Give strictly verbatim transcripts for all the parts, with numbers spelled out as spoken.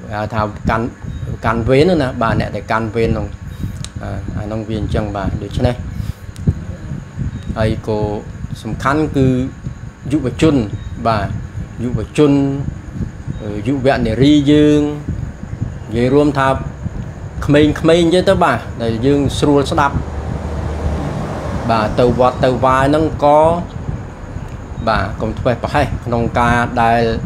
thao can can vén nữa nè bà nè để can vén nông nông viên chẳng bà được chứ này ai cô sầm khăn cứ dụ vào chun bà dụ vào chun dụ vẹn để ri dương về rôm thao mình mình chứ tới bà để dương sưu đắp bà từ vọt từ vai nó có bà còn thuê phải hay nông ca đại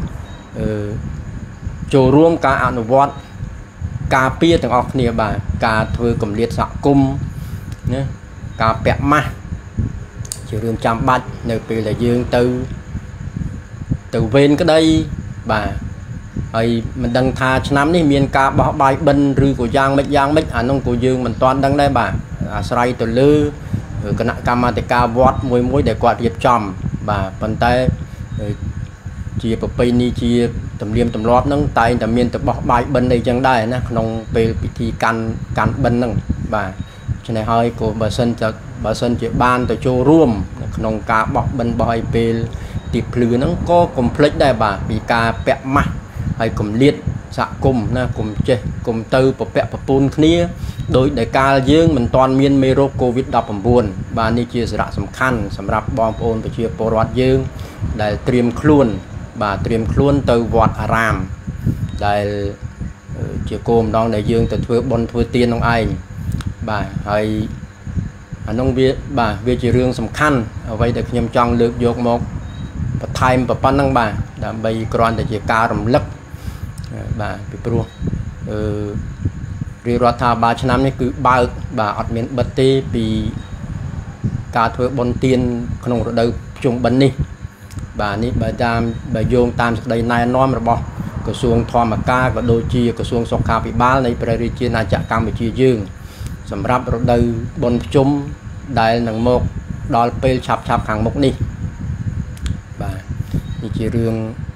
chỗរួមការអនុវត្តការពារទាំងអស់គ្នាបាទការធ្វើកម្រិតសហគមន៍ណាការពាក់ម៉ាស់ជារឿងចាំបាច់នៅពេលដែលយើងទៅទៅវេនក្តីបាទហើយមិនដឹងថាឆ្នាំនេះមានការបោះបាយបិណ្ឌឬក៏យ៉ាងម៉េចយ៉ាងម៉េចអានោះក៏យើងមិនទាន់ដឹងដែរបាទអាស្រ័យទៅលើគណៈកម្មាធិការវត្តមួយមួយដែលគាត់រៀបចំបាទប៉ុន្តែជាប្រពៃណីជាទំនៀមទម្លាប់ហ្នឹងតែងតែមានទៅបោះបាយបិណ្ឌអីចឹងដែរណាក្នុងពេលពិធីកាន់កាន់បិណ្ឌហ្នឹងបាទឆ្នេះហើយក៏បើសិនទៅបើសិនជាបានទៅចូលរួមក្នុងការបោះបិណ្ឌបោះឲ្យពេលទីភ្លឺហ្នឹងក៏កុំភ្លេចដែរបាទពីការពាក់ម៉ាស់ហើយកុំលៀតសហគមន៍ណាកុំចេះកុំទៅប្រពាក់ប្រពូនគ្នាដោយដែលកាលយើងមិនទាន់មានមេរោគ COVID ដប់ប្រាំបួន បាទនេះជាសារៈសំខាន់សម្រាប់បងប្អូនប្រជាពលរដ្ឋយើងដែលត្រៀមខ្លួនបាទត្រៀមខ្លួនទៅវត្តអារាមដែលជាគោលម្ដងដែលយើងទៅធ្វើបុណ្យធ្វើទាននោះឯងបាទហើយអានោះវាបាទវាជារឿងសំខាន់អ្វីដែលខ្ញុំចង់លើកយកមកបន្ថែមប៉ុណ្ណឹងបាទដើម្បីគ្រាន់តែជាការរំលឹកបាទពីព្រោះអឺរាជរដ្ឋាភិបាលឆ្នាំនេះគឺបើកបាទអត់មានបិទទេពីការធ្វើបុណ្យទានក្នុងរដូវភ្ជុំបិណ្ឌនេះបាទនេះបើតាមបើយោងតាមសេចក្តីណែនាំរបស់ក្រសួងធម្មការក៏ដូចជាក្រសួងសុខាភិបាលនៃព្រះរាជាណាចក្រកម្ពុជាយើងសម្រាប់រដូវបុណ្យភ្ជុំដែលនឹងមកដល់ពេលឆាប់ឆាប់ខាងមុខនេះបាទនេះជារឿង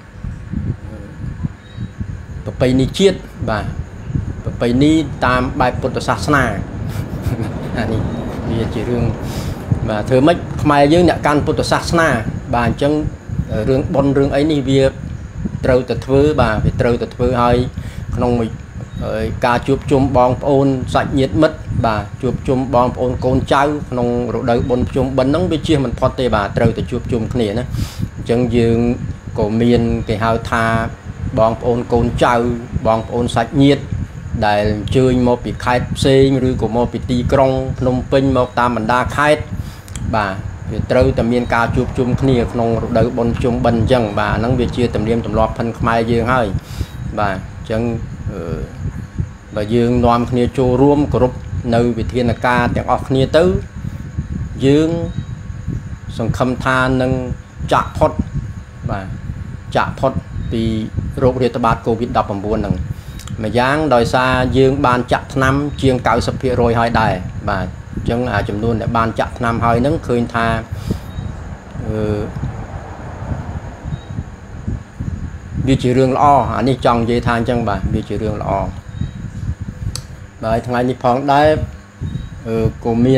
ប្រពៃណីជាតិបាទប្រពៃណីតាមបែបពុទ្ធសាសនាអានេះវាជារឿងបាទធ្វើម៉េចខ្មែរយើងអ្នកកាន់ពុទ្ធសាសនាបាទអញ្ចឹងរឿងបុណ្យរឿងអីនេះវាត្រូវតែធ្វើបាទវាត្រូវតែធ្វើឲ្យក្នុងការជួបជុំបងប្អូនសាច់ញាតិមិត្តបាទជួបជុំបងប្អូនកូនចៅក្នុងរដូវបុណ្យភ្ជុំបិណ្ឌហ្នឹងវាជៀសមិនផុតទេបាទត្រូវតែជួបជុំគ្នាណាអញ្ចឹងយើងក៏មានគេហៅថាបងប្អូនកូនចៅបងប្អូនសាច់ញាតិដែលអញ្ជើញមកពីខេត្តផ្សេងឬក៏មកពីទីក្រុងភ្នំពេញមកតាមបណ្ដាខេត្តបាទវាត្រូវតែមានការជួបជុំគ្នាក្នុងរដូវបុណ្យភ្ជុំបិណ្ឌអញ្ចឹងបាទហ្នឹងវាជាទំនៀមទម្លាប់ផិនខ្មែរយើងហើយបាទអញ្ចឹងបើយើងនាំគ្នាចូលរួមគោរពនៅវិធានការទាំងអស់គ្នាទៅយើងសង្ឃឹមថានឹងចាក់ផុតបាទចាក់ផុតពីโรคរាតត្បាត COVID ដប់ប្រាំបួនហ្នឹងម្យ៉ាងដោយសារយើងបានចាក់ថ្នាំជាង 九十ភាគរយ ហើយដែរបាទអញ្ចឹងអាចំនួនដែលបានចាក់ថ្នាំហើយហ្នឹងឃើញថាអឺវាជារឿងល្អអានេះចង់និយាយថាអញ្ចឹងបាទវាជារឿងល្អបាទថ្ងៃនេះផងដែរអឺក៏មាន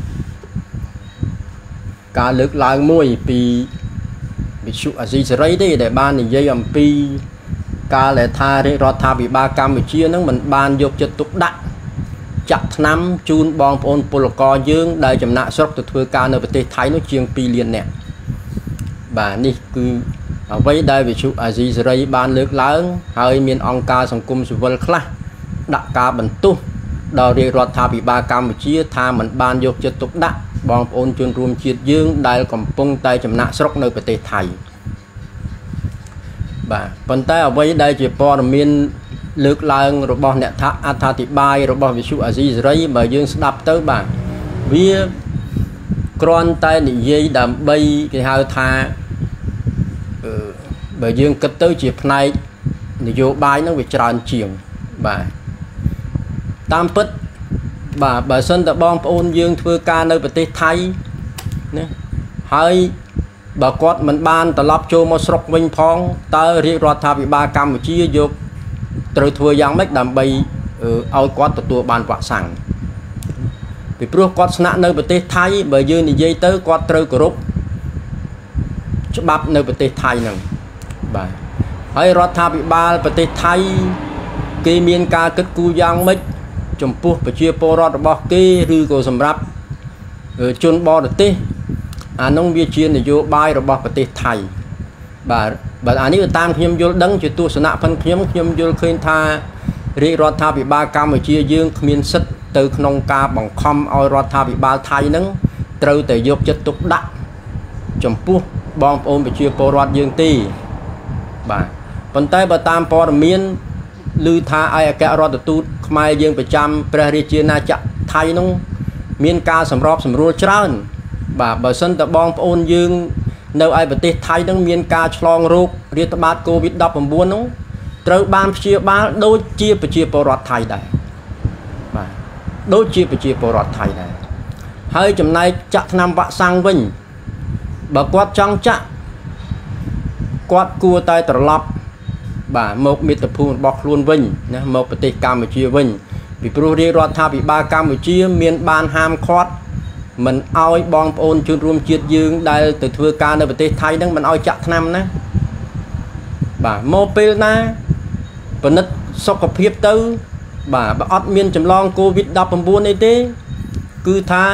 ការលើកឡើងមួយពីវិទ្យុអាស៊ីសេរីទេដែលបាននិយាយអំពីការដែលថារាជរដ្ឋាភិបាលកម្ពុជានឹងមិនបានយកចិត្តទុកដាក់ចាក់ថ្នាំជូនបងប្អូនពលករយើងដែលចំណាក់ស្រុកទៅធ្វើការនៅប្រទេសថៃនោះជាងពីរលាននាក់បាទនេះគឺអ្វីដែលវិទ្យុអាស៊ីសេរីបានលើកឡើងហើយមានអង្គការសង្គមស៊ីវិលខ្លះដាក់ការបន្ទោសដល់រាជរដ្ឋាភិបាលកម្ពុជាថាមិនបានយកចិត្តទុកដាក់បងប្អូនជនរួមជាតិយើងដែលកំពុងតែចំណាក់ស្រុកនៅប្រទេសថៃបាទប៉ុន្តែអ្វីដែលជាព័ត៌មានលើកឡើងរបស់អ្នកថាអត្ថាធិប្បាយរបស់វិទ្យុអាស៊ីសេរីបើយើងស្ដាប់ទៅបាទវាគ្រាន់តែនិយាយដើម្បីគេហៅថាអឺបើយើងគិតទៅជាផ្នែកនយោបាយហ្នឹងវាច្រើនជាងបាទតាមពិតបាទបើសិនតែបងប្អូនយើងធ្វើការនៅប្រទេសថៃណាហើយបើគាត់មិនបានត្រឡប់ចូលមកស្រុកវិញផងតើរាជរដ្ឋាភិបាលកម្ពុជាយកត្រូវធ្វើយ៉ាងម៉េចដើម្បីឲ្យគាត់ទទួលបានវ៉ាក់សាំងពីព្រោះគាត់ស្នាក់នៅប្រទេសថៃបើយើងនិយាយទៅគាត់ត្រូវគោរពច្បាប់នៅប្រទេសថៃហ្នឹងបាទហើយរដ្ឋាភិបាលប្រទេសថៃគេមានការគិតគូរយ៉ាងម៉េចចំពោះប្រជាពលរដ្ឋរបស់គេឬក៏សម្រាប់ជនបរទេសអានោះវាជានយោបាយរបស់ប្រទេសថៃបាទបើអានេះតាមខ្ញុំយល់ដឹងជាទស្សនៈផងខ្ញុំខ្ញុំយល់ឃើញថារាជរដ្ឋាភិបាលកម្ពុជាយើងគ្មានសិទ្ធិទៅក្នុងការបង្ខំឲ្យរដ្ឋាភិបាលថៃហ្នឹងត្រូវតែយកចិត្តទុកដាក់ចំពោះបងប្អូនប្រជាពលរដ្ឋយើងទេបាទប៉ុន្តែបើតាមព័ត៌មានឮថាឯកអគ្គរដ្ឋទូតខ្មែរយើងប្រចាំព្រះរាជាណាចក្រថៃនោះមានការសម្របសម្រួលច្រើនបាទបើសិនតែបងប្អូនយើងនៅឯប្រទេសថៃនឹងមានការឆ្លងរោគរាតត្បាត កូវីដ ដប់ប្រាំបួន នោះត្រូវបានព្យាបាលដូចជាប្រជាពលរដ្ឋថៃដែរបាទដូចជាប្រជាពលរដ្ឋថៃដែរហើយចំណែកចាក់ថ្នាំវ៉ាក់សាំងវិញបើគាត់ចង់ចាក់គាត់គួរតែត្រឡប់បាទមកមាតុភូមិរបស់ខ្លួនវិញណាមកប្រទេសកម្ពុជាវិញពីព្រោះរាជរដ្ឋាភិបាលកម្ពុជាមានបានហាមឃាត់មិនឲ្យបងប្អូនជនរួមជាតិយើងដែលទៅធ្វើការនៅប្រទេសថៃហ្នឹងមិនឲ្យចាក់ថ្នាំណាបាទមកពេលណាពិនិត្យសុខភាពទៅបាទបើអត់មានចម្លង កូវីដ ដប់ប្រាំបួន អីទេគឺថា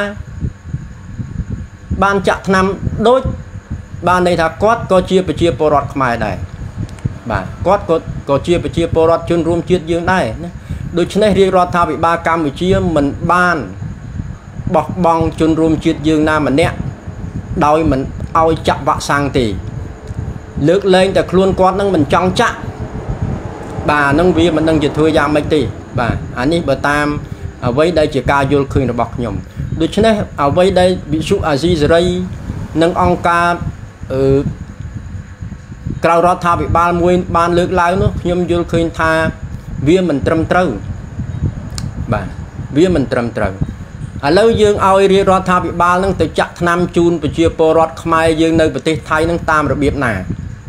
បានចាក់ថ្នាំដូចបានន័យថាគាត់ក៏ជាប្រជាពលរដ្ឋខ្មែរដែរបាទគាត់ក៏ក៏ជាប្រជាពលរដ្ឋជនរួមជាតិយើងដែរណាដូច្នេះរាជរដ្ឋាភិបាលកម្ពុជាមិនបានបោះបង់ជនរួមជាតិយើងណាម្នាក់ដោយមិនឲ្យចាក់វ៉ាក់សាំងទេលើកលែងតែខ្លួនគាត់នឹងមិនចង់ចាក់បាទនឹងវាមិនដឹងជាធ្វើយ៉ាងម៉េចទេបាទអានេះបើតាមអ្វីដែលជាការយល់ឃើញរបស់ខ្ញុំដូច្នេះអ្វីដែលវិទ្យុអាស៊ីសេរីនិងអង្គការអឺក្រៅរដ្ឋាភិបាលមួយបានលើកឡើងនោះខ្ញុំយល់ឃើញថាវាមិនត្រឹមត្រូវបាទវាមិនត្រឹមត្រូវឥឡូវយើងឲ្យរាជរដ្ឋាភិបាលនឹងទៅចាក់ថ្នាំជូនប្រជាពលរដ្ឋខ្មែរយើងនៅប្រទេសថៃនឹងតាមរបៀបណា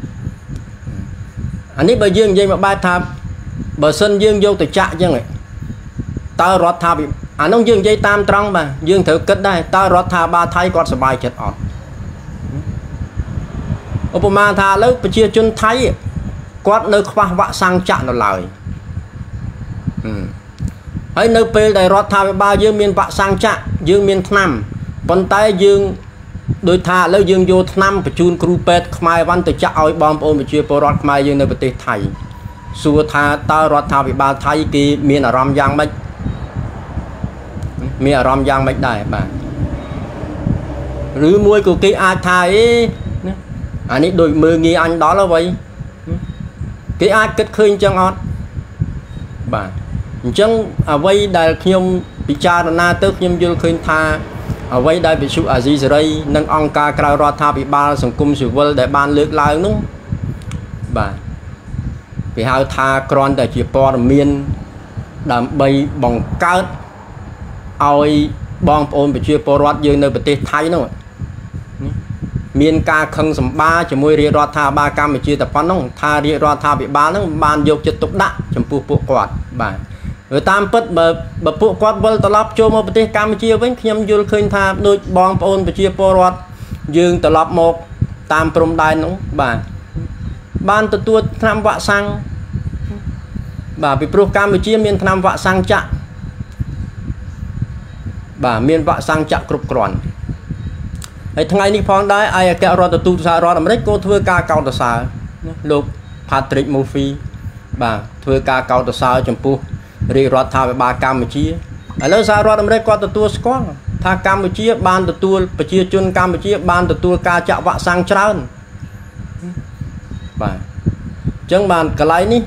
អានេះបើយើងនិយាយមកបែបថាបើសិនយើងយកទៅចាក់អញ្ចឹងតើរដ្ឋាភិបាលអានោះយើងនិយាយតាមត្រង់បាទយើងត្រូវគិតដែរតើរដ្ឋាភិបាលថៃគាត់សប្បាយចិត្តអត់ឧបមាថាឥឡូវប្រជាជនថៃគាត់នៅខ្វះវ៉ាក់សាំងចាក់នៅឡើយហើយនៅពេលដែលរដ្ឋាភិបាលយើងមានវ៉ាក់សាំងចាក់យើងមានថ្នាំប៉ុន្តែយើងដោយថាឥឡូវយើងយកថ្នាំបញ្ជូនគ្រូពេទ្យខ្មែរវ៉ាន់ទៅចាក់ឲ្យបងប្អូនប្រជាពលរដ្ឋខ្មែរយើងនៅប្រទេសថៃសួរថាតើរដ្ឋាភិបាលថៃគេមានអារម្មណ៍យ៉ាងម៉េចមានអារម្មណ៍យ៉ាងម៉េចដែរបាទឬមួយក៏គេអាចថាអីអានេះដូចមើងងាយអញដល់អ្វីគេអាចគិតឃើញអញ្ចឹងអត់បាទអញ្ចឹងអ្វីដែលខ្ញុំពិចារណាទៅខ្ញុំយល់ឃើញថាអ្វីដែលវិទ្យុអាស៊ីសេរីនិងអង្គការក្រៅរដ្ឋាភិបាលសង្គមស៊ីវិលដែលបានលើកឡើងនោះបាទគេហៅថាគ្រាន់តែជាព័ត៌មានដើម្បីបង្កើតឲ្យបងប្អូនប្រជាពលរដ្ឋយើងនៅប្រទេសថៃនោះមានការខឹងសម្បាជាមួយរាជរដ្ឋាភិបាលកម្ពុជាតែប៉ុណ្ណឹងថារាជរដ្ឋាភិបាលហ្នឹងបានយកចិត្តទុកដាក់ចំពោះពួកគាត់បាទហើយតាមពិតបើបើពួកគាត់វិលត្រឡប់ចូលមកប្រទេសកម្ពុជាវិញខ្ញុំយល់ឃើញថាដូចបងប្អូនប្រជាពលរដ្ឋយើងត្រឡប់មកតាមព្រំដែននោះបាទបានទទួលថ្នាំវ៉ាក់សាំងបាទពីព្រោះកម្ពុជាមានថ្នាំវ៉ាក់សាំងចាក់បាទមានវ៉ាក់សាំងចាក់គ្រប់គ្រាន់ហើយថ្ងៃនេះផងដែរឯកអគ្គរដ្ឋទូតសហរដ្ឋអាមេរិកក៏ធ្វើការកោតសរសើរលោក Patrick Murphy បាទធ្វើការកោតសរសើរចំពោះរាជរដ្ឋាភិបាលកម្ពុជាឥឡូវសហរដ្ឋអាមេរិកគាត់ទទួលស្គាល់ថាកម្ពុជាបានទទួលប្រជាជនកម្ពុជាបានទទួលការចាក់វ៉ាក់សាំងច្រើនបាទអញ្ចឹងបានកន្លែងនេះ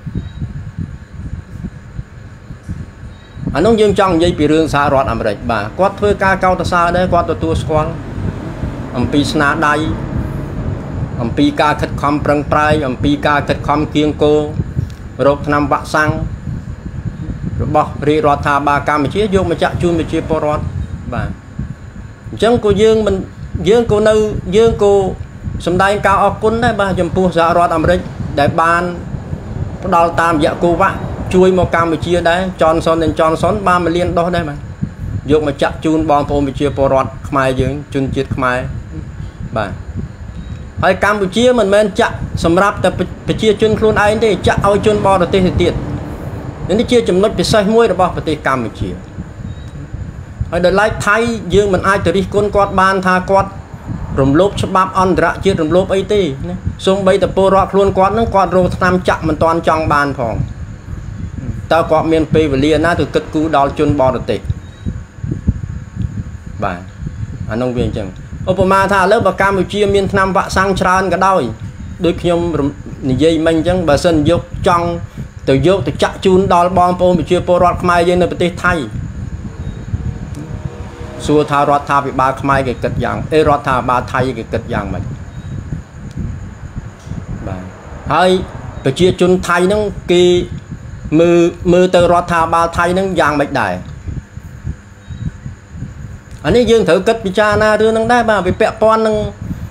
អានោះយើងចង់និយាយពីរឿងសហរដ្ឋអាមេរិកបាទគាត់ធ្វើការកោតសរសើរដែរគាត់ទទួលស្គាល់អំពីស្នាដៃអំពីការខិតខំប្រឹងប្រែងអំពីការខិតខំគៀងគោរោគថ្នាំវ៉ាក់សាំងរបស់រាជរដ្ឋាភិបាលកម្ពុជាយកមកចាក់ជូនប្រជាពលរដ្ឋបាទអញ្ចឹងក៏យើងមិនយើងក៏នៅយើងក៏សម្ដែងការអរគុណដែរបាទចំពោះសហរដ្ឋអាមេរិកដែលបានផ្ដល់តាមរយៈកូវ៉ាក់ជួយមកកម្ពុជាដែរ Johnson and Johnson បានមួយលានដុសដែរបាទយកមកចាក់ជូនបងប្អូនប្រជាពលរដ្ឋខ្មែរយើងជនជាតិខ្មែរបាទហើយកម្ពុជាមិនមែនចាក់សម្រាប់តែប្រជាជនខ្លួនឯងទេចាក់ឲ្យជនបរទេសទៅទៀតនេះជាចំណុចពិសេសមួយរបស់ប្រទេសកម្ពុជាហើយដោយឡែកថៃយើងមិនអាចទៅរិះគន់គាត់បានថាគាត់រំលោភច្បាប់អន្តរជាតិរំលោភអីទេណាសូម្បីតែពលរដ្ឋខ្លួនគាត់នឹងគាត់រកឆ្នាំចាក់មិនទាន់ចង់បានផងតើគាត់មានពេលវេលាណាទៅគិតគូរដល់ជនបរទេសបាទអានោះវាអញ្ចឹងឧបមាថាឥឡូវបើកម្ពុជាមានថ្នាំវ៉ាក់សាំងច្រើនក៏ដោយដូចខ្ញុំនិយាយមិញអញ្ចឹងបើសិនយកចង់ទៅយកទៅចាក់ជូនដល់បងប្អូនប្រជាពលរដ្ឋខ្មែរយើងនៅប្រទេសថៃសួរថារដ្ឋាភិបាលខ្មែរគេគិតយ៉ាងអេរដ្ឋាភិបាលថៃគេគិតយ៉ាងម៉េចបាទហើយប្រជាជនថៃហ្នឹងគេមើលមើលទៅរដ្ឋាភិបាលថៃហ្នឹងយ៉ាងម៉េចដែរអានេះយើងត្រូវគិតពិចារណារឿងហ្នឹងដែរបាទវាពាក់ព័ន្ធនឹង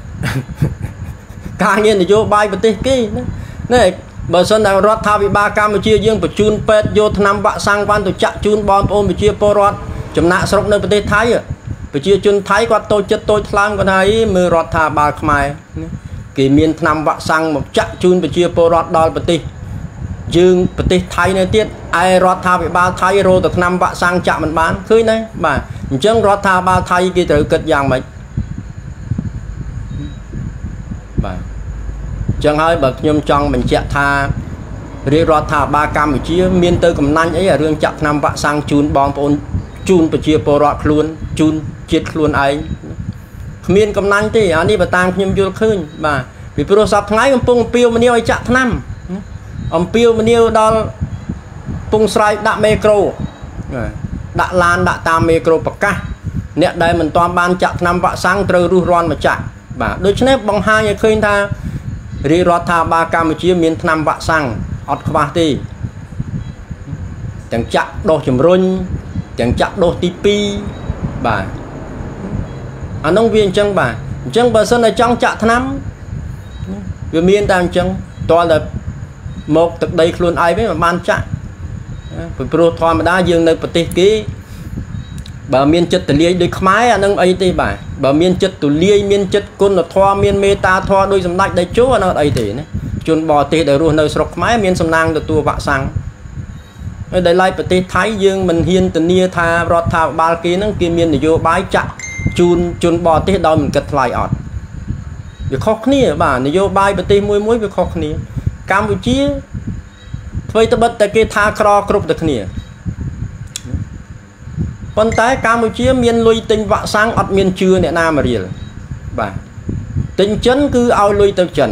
ការងារនយោបាយប្រទេសគេណាបើសិនតែរដ្ឋាភិបាលកម្ពុជាយើងបញ្ជូនពេទ្យយកថ្នាំវ៉ាក់សាំងបានទៅចាក់ជូនបងប្អូនប្រជាពលរដ្ឋចំណាក់ស្រុកនៅប្រទេសថៃប្រជាជនថៃគាត់តូចចិត្តតូចថ្លើមគាត់ថាអីមើលរដ្ឋាភិបាលខ្មែរគេមានថ្នាំវ៉ាក់សាំងមកចាក់ជូនប្រជាពលរដ្ឋដល់ប្រទេសយើងប្រទេសថៃនៅទៀតឯរដ្ឋាភិបាលថៃរកតែថ្នាំវ៉ាក់សាំងចាក់មិនបានឃើញទេបាទអញ្ចឹងរដ្ឋាភិបាលថៃគេត្រូវគិតយ៉ាងម៉េចបាទអញ្ចឹងហើយបើខ្ញុំចង់បញ្ជាក់ថារាជរដ្ឋាភិបាលកម្ពុជាមានទៅកំណាញ់អីរឿងចាក់ថ្នាំវ៉ាក់សាំងជូនបងប្អូនជូនប្រជាពលរដ្ឋខ្លួនជូនជាតិខ្លួនឯងគ្មានកំណាញ់ទេអានេះបើតាមខ្ញុំយល់ឃើញបាទពីព្រោះសប្តាហ៍ថ្ងៃកំពុងអំពាវនាវឲ្យចាក់ថ្នាំអំពាវនាវដល់ពងស្រែកដាក់មេក្រូដាក់ឡានដាក់តាមមេក្រូប្រកាសអ្នកដែលមិនទាន់បានចាក់ថ្នាំវ៉ាក់សាំងត្រូវរុះរាន់មកចាក់បាទដូច្នេះបង្ហាញឲ្យឃើញថារាជរដ្ឋាភិបាលកម្ពុជាមានថ្នាំវ៉ាក់សាំងអត់ខ្វះទេទាំងចាក់ដុសជំរុញទាំងចាក់ដុសទីពីរបាទអានោះវាអញ្ចឹងបាទអញ្ចឹងបើសិនតែចង់ចាក់ថ្នាំវាមានតែអញ្ចឹងតើតែមកទឹកដីខ្លួនឯងវិញមិនបានចាក់ពីព្រោះធម្មតាយើងនៅប្រទេសគេបើមានចិត្តទលាយដូចខ្មែរអានឹងអីទេបាទបើមានចិត្តទលាយមានចិត្តគុណធម៌មានមេត្តាធម៌ដូចសម្ដេចតេជោអានោះអត់អីទេណាជនបរទេសដែលរស់នៅស្រុកខ្មែរមានសំណាងទទួលវ៉ាក់សាំងហើយដែលឡែកប្រទេសថៃយើងមិនហ៊ានធានាថារដ្ឋាភិបាលគេហ្នឹងគេមាននយោបាយចាក់ជូនជនបរទេសដោយមិនគិតថ្លៃអត់វាខុសគ្នាបាទនយោបាយប្រទេសមួយមួយវាខុសគ្នាកម្ពុជាធ្វើត្បិតតែគេថាក្រគ្រប់តែគ្នាប៉ុន្តែកម្ពុជាមានលុយទិញវ៉ាក់សាំងអត់មានជឿអ្នកណាមករៀលបាទទិញចិនគឺឲ្យលុយទៅចិន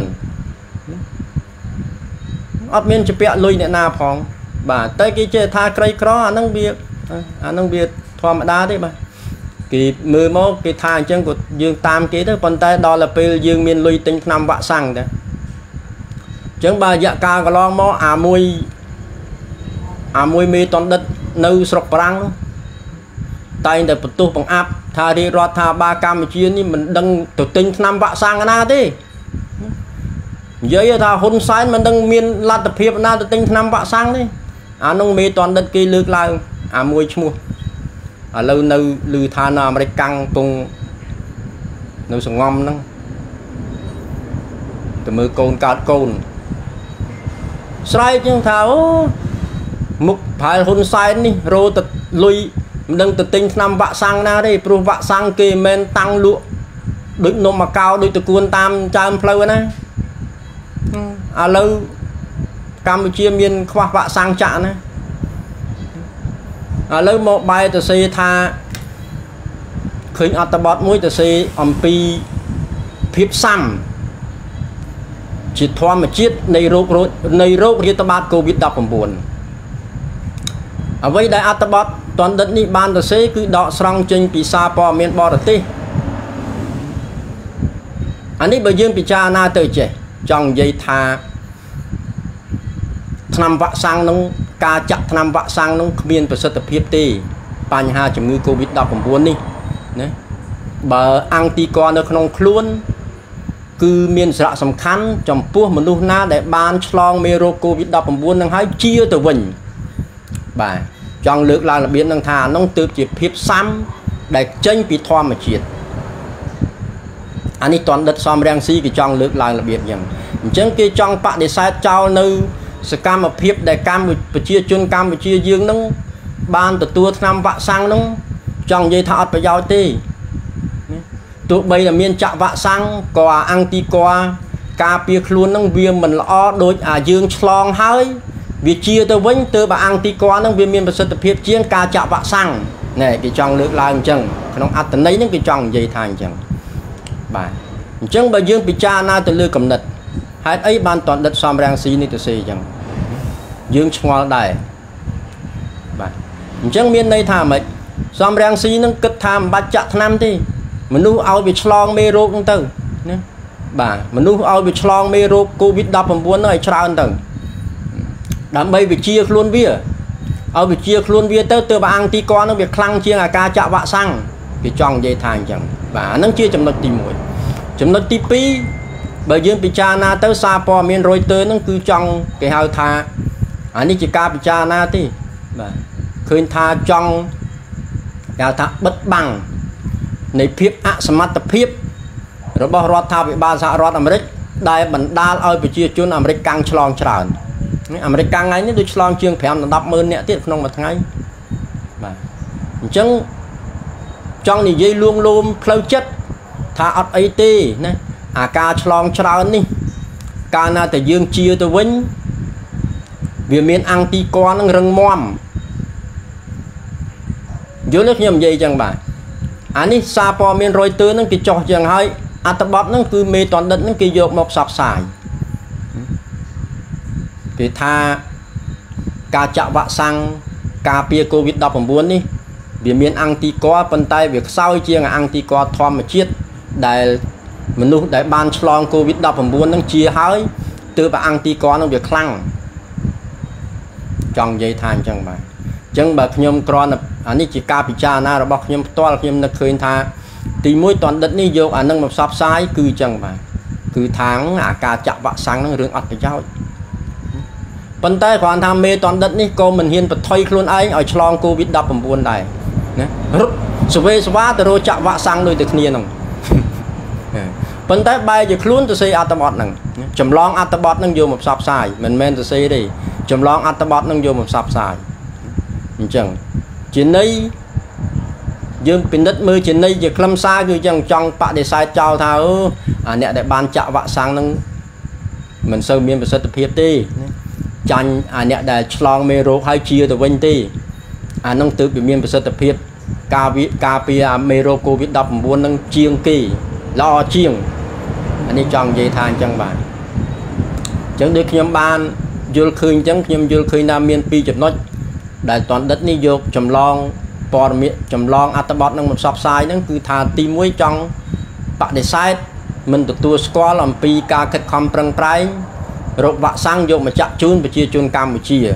អត់មានជាពាក់លុយអ្នកណាផងបាទតែគេចេះថាក្រីក្រអាហ្នឹងវាអាហ្នឹងវាធម្មតាទេបាទគេមើលមកគេថាអញ្ចឹងក៏យើងតាមគេទៅប៉ុន្តែដល់ទៅពេលយើងមានលុយទិញថ្នាំវ៉ាក់សាំងទៅអញ្ចឹងបាទរយៈកាលកន្លងមកអាមួយអាមួយមេតនដិតនៅស្រុកប្រាំងតែងតែបន្ទោសបង្អាប់ថារាជរដ្ឋាភិបាលកម្ពុជានេះមិនដឹងទៅទិញថ្នាំវ៉ាក់សាំងណាទេនិយាយថាហ៊ុនសែនមិនដឹងមានលទ្ធភាពណាទៅទិញថ្នាំវ៉ាក់សាំងទេអានោះមេតនដិតគេលើកឡើងអាមួយឈ្មោះឥឡូវនៅឮថានៅអាមេរិកកាំងពងនៅសងំហ្នឹងទៅមើលកូនកើតកូនស្រែកចឹងថាអូមុខប្រហែលហ៊ុនសែននេះរោទៅលុយមិនដឹងទៅទិញថ្នាំវ៉ាក់សាំងណាទេព្រោះវ៉ាក់សាំងគេមិនមែនតាំងលក់ដូចនំមកកៅដូចតកួនតាមចើមផ្លូវណាឥឡូវកម្ពុជាមានខ្វះវ៉ាក់សាំងចាក់ណាឥឡូវមកបែរទៅសេថាឃើញអត្ថបទមួយទៅសេអំពីភាពសាំជាធម្មជាតិនៃโรคនៃโรคរាតត្បាតកូវីដ ដប់ប្រាំបួន អ្វីដែលអត្ថបទតនដិតនេះបានទៅសេគឺដកស្រង់ចេញពីសារព័ត៌មានបរទេសអានេះបើយើងពិចារណាទៅចេះចង់និយាយថាថ្នាំវ៉ាក់សាំងនឹងការចាក់ថ្នាំវ៉ាក់សាំងនឹងគ្មានប្រសិទ្ធភាពទេបញ្ហាជំងឺកូវីដ ដប់ប្រាំបួន នេះណាបើអង្គទីកនៅក្នុងខ្លួនគឺមានសារៈសំខាន់ចំពោះមនុស្សណាដែលបានឆ្លងមេរោគកូវីដ ដប់ប្រាំបួន នឹងហើយជាទៅវិញបាទចង់លើកឡើងរបៀបនឹងថាអានោះទើបជាភាពសាំដែលចេញពីធម្មជាតិអានេះតនដិតសំរាំងស៊ីគេចង់លើកឡើងរបៀបយ៉ាងអញ្ចឹងគេចង់បដិសេធចោលនៅ sự cam một hiệp để cam một chia chun cam một chia dương nó ban từ tua năm vạ sang nó trong dây thọ phải giao tê tụi bây là miền chạ vạ sang qua ăn ti qua cà pia luôn nó viêm mình lo đôi à dương chlong hơi vì chia tôi vẫn từ bà ăn ti qua nó viêm miền bờ sơn tập hiệp chiên cà chạ vạ sang này cái trong nước lang chân nó ăn từ đấy những cái trong dây thành chẳng bà chân bà dương bị cha na từ lư cầm nịch hai ấy ban toàn đất xóm rang xí này từ xí chẳng dương ngoa đại bà chân miền đây thà mấy xóm rang xí nó cất tham bắt chặt năm thì mình nuôi ao bị chlong mê rô cũng từ bà mình nuôi ao bị chlong mê rô covid đập bằng buôn nó trao ăn từ đám bây bị chia luôn bia ao bị chia luôn bia tới từ bà ăn ti con nó việc khăng chia là ca chạ vạ xăng cái tròn dây thang chẳng bà nó chia chấm nó tìm mũi chấm nó tí pi bởi dương bị cha na tới xa po miền rồi tới nó cứ trong cái hào tha anh đi chỉ ca bị cha na tí bà khơi tha trong hào tha bất bằngในเพียบอะสมัติเพียบเราบอกรัฐบาลสหรัฐอเมริกได้บรรดาเอาไปเชื่อจุนอเมริกันฉลองฉลองอเมริกันไงนี่ดูฉลองเชียงแผ่นระดับหมื่นเนี่ยที่ขนมมาทั้งไงจังจังนี่ยัยลวงลมเพลย์จัดถ้าอัดไอตีนะอาการฉลองฉลองนี่การน่าแต่ยืงเชียตัววิ่งเวียนเมียนอังตีกอนนั่งรังมอมเยอะเล็กยังยัยจังบ่าอันนี้ซาปอเมียนรอยตื้อนั่นคือจ่ออย่างให้อัตบับนั่นคือเมตอนเด็ดนั่นคือโยกหมกสับสายคือถ้ากาจะวะสังกาเปียโควิดดับผมบ้วนนี่เบียเมียนอังตีกอปันไตเบียเศร้าเชียงอังตีกอทอมมาเชียดได้มนุษย์ได้บานฉลองโควิดดับผมบ้วนนั่งเชียให้ตัวแบบอังตีกอนั่งเบียคลั่งจังยัยทานจังไปจังแบบขยมกรอนอันนี้จีกาปิจานาเราบอกขยมตัวขยมนักเคยทาตีมวยตอนเด็ดนี่โยกอันนั้นแบบซับซ้ายคือจังไปคือทางอาการจับวะสังนั่งเรื่องอัดไปเจ้าปันใต้ความทำเมตอนเด็ดนี่ก็มันเห็นปัดถอยคลุนไอ้เอาฉลองโควิดดับผมบวนได้นะรุดสเวสวาแต่เราจับวะสังโดยแต่เนี่ยนั่งปันใต้ใบจะคลุนตัวเสียอัตบอดนั่งจำลองอัตบอดนั่งโยมแบบซับซ้ายมันแม่นตัวเสียดิจำลองอัตบอดนั่งโยมแบบซับซ้ายจังchuyện này dương pin đất mưa chuyện này việc lâm xa cứ chẳng trong bạn để sai chào thao à nè để ban chợ vạ sang nâng mình sâu miên và sơ tập hiệp đi chanh à nè để chlong mê rô hai chia từ vinh đi à nâng tự bị miên và sơ tập hiệp ca vị ca pia mê rô covid đập buôn nâng chiêng kỳ lo chiêng anh đi chọn dây than chẳng bạn chẳng được nhóm ban dương khơi chẳng nhóm dương khơi nam miên pi chụp nói đại toàn đất ní dục chầm long bò miệng chầm long ăn bọt năng một sọp sai nó cứ thà tim muối trong bạn để sai mình tụt tua squat làm pi ca kết com prang prai rồi vạ sang dục mà chặt chun và chia chun cam một chia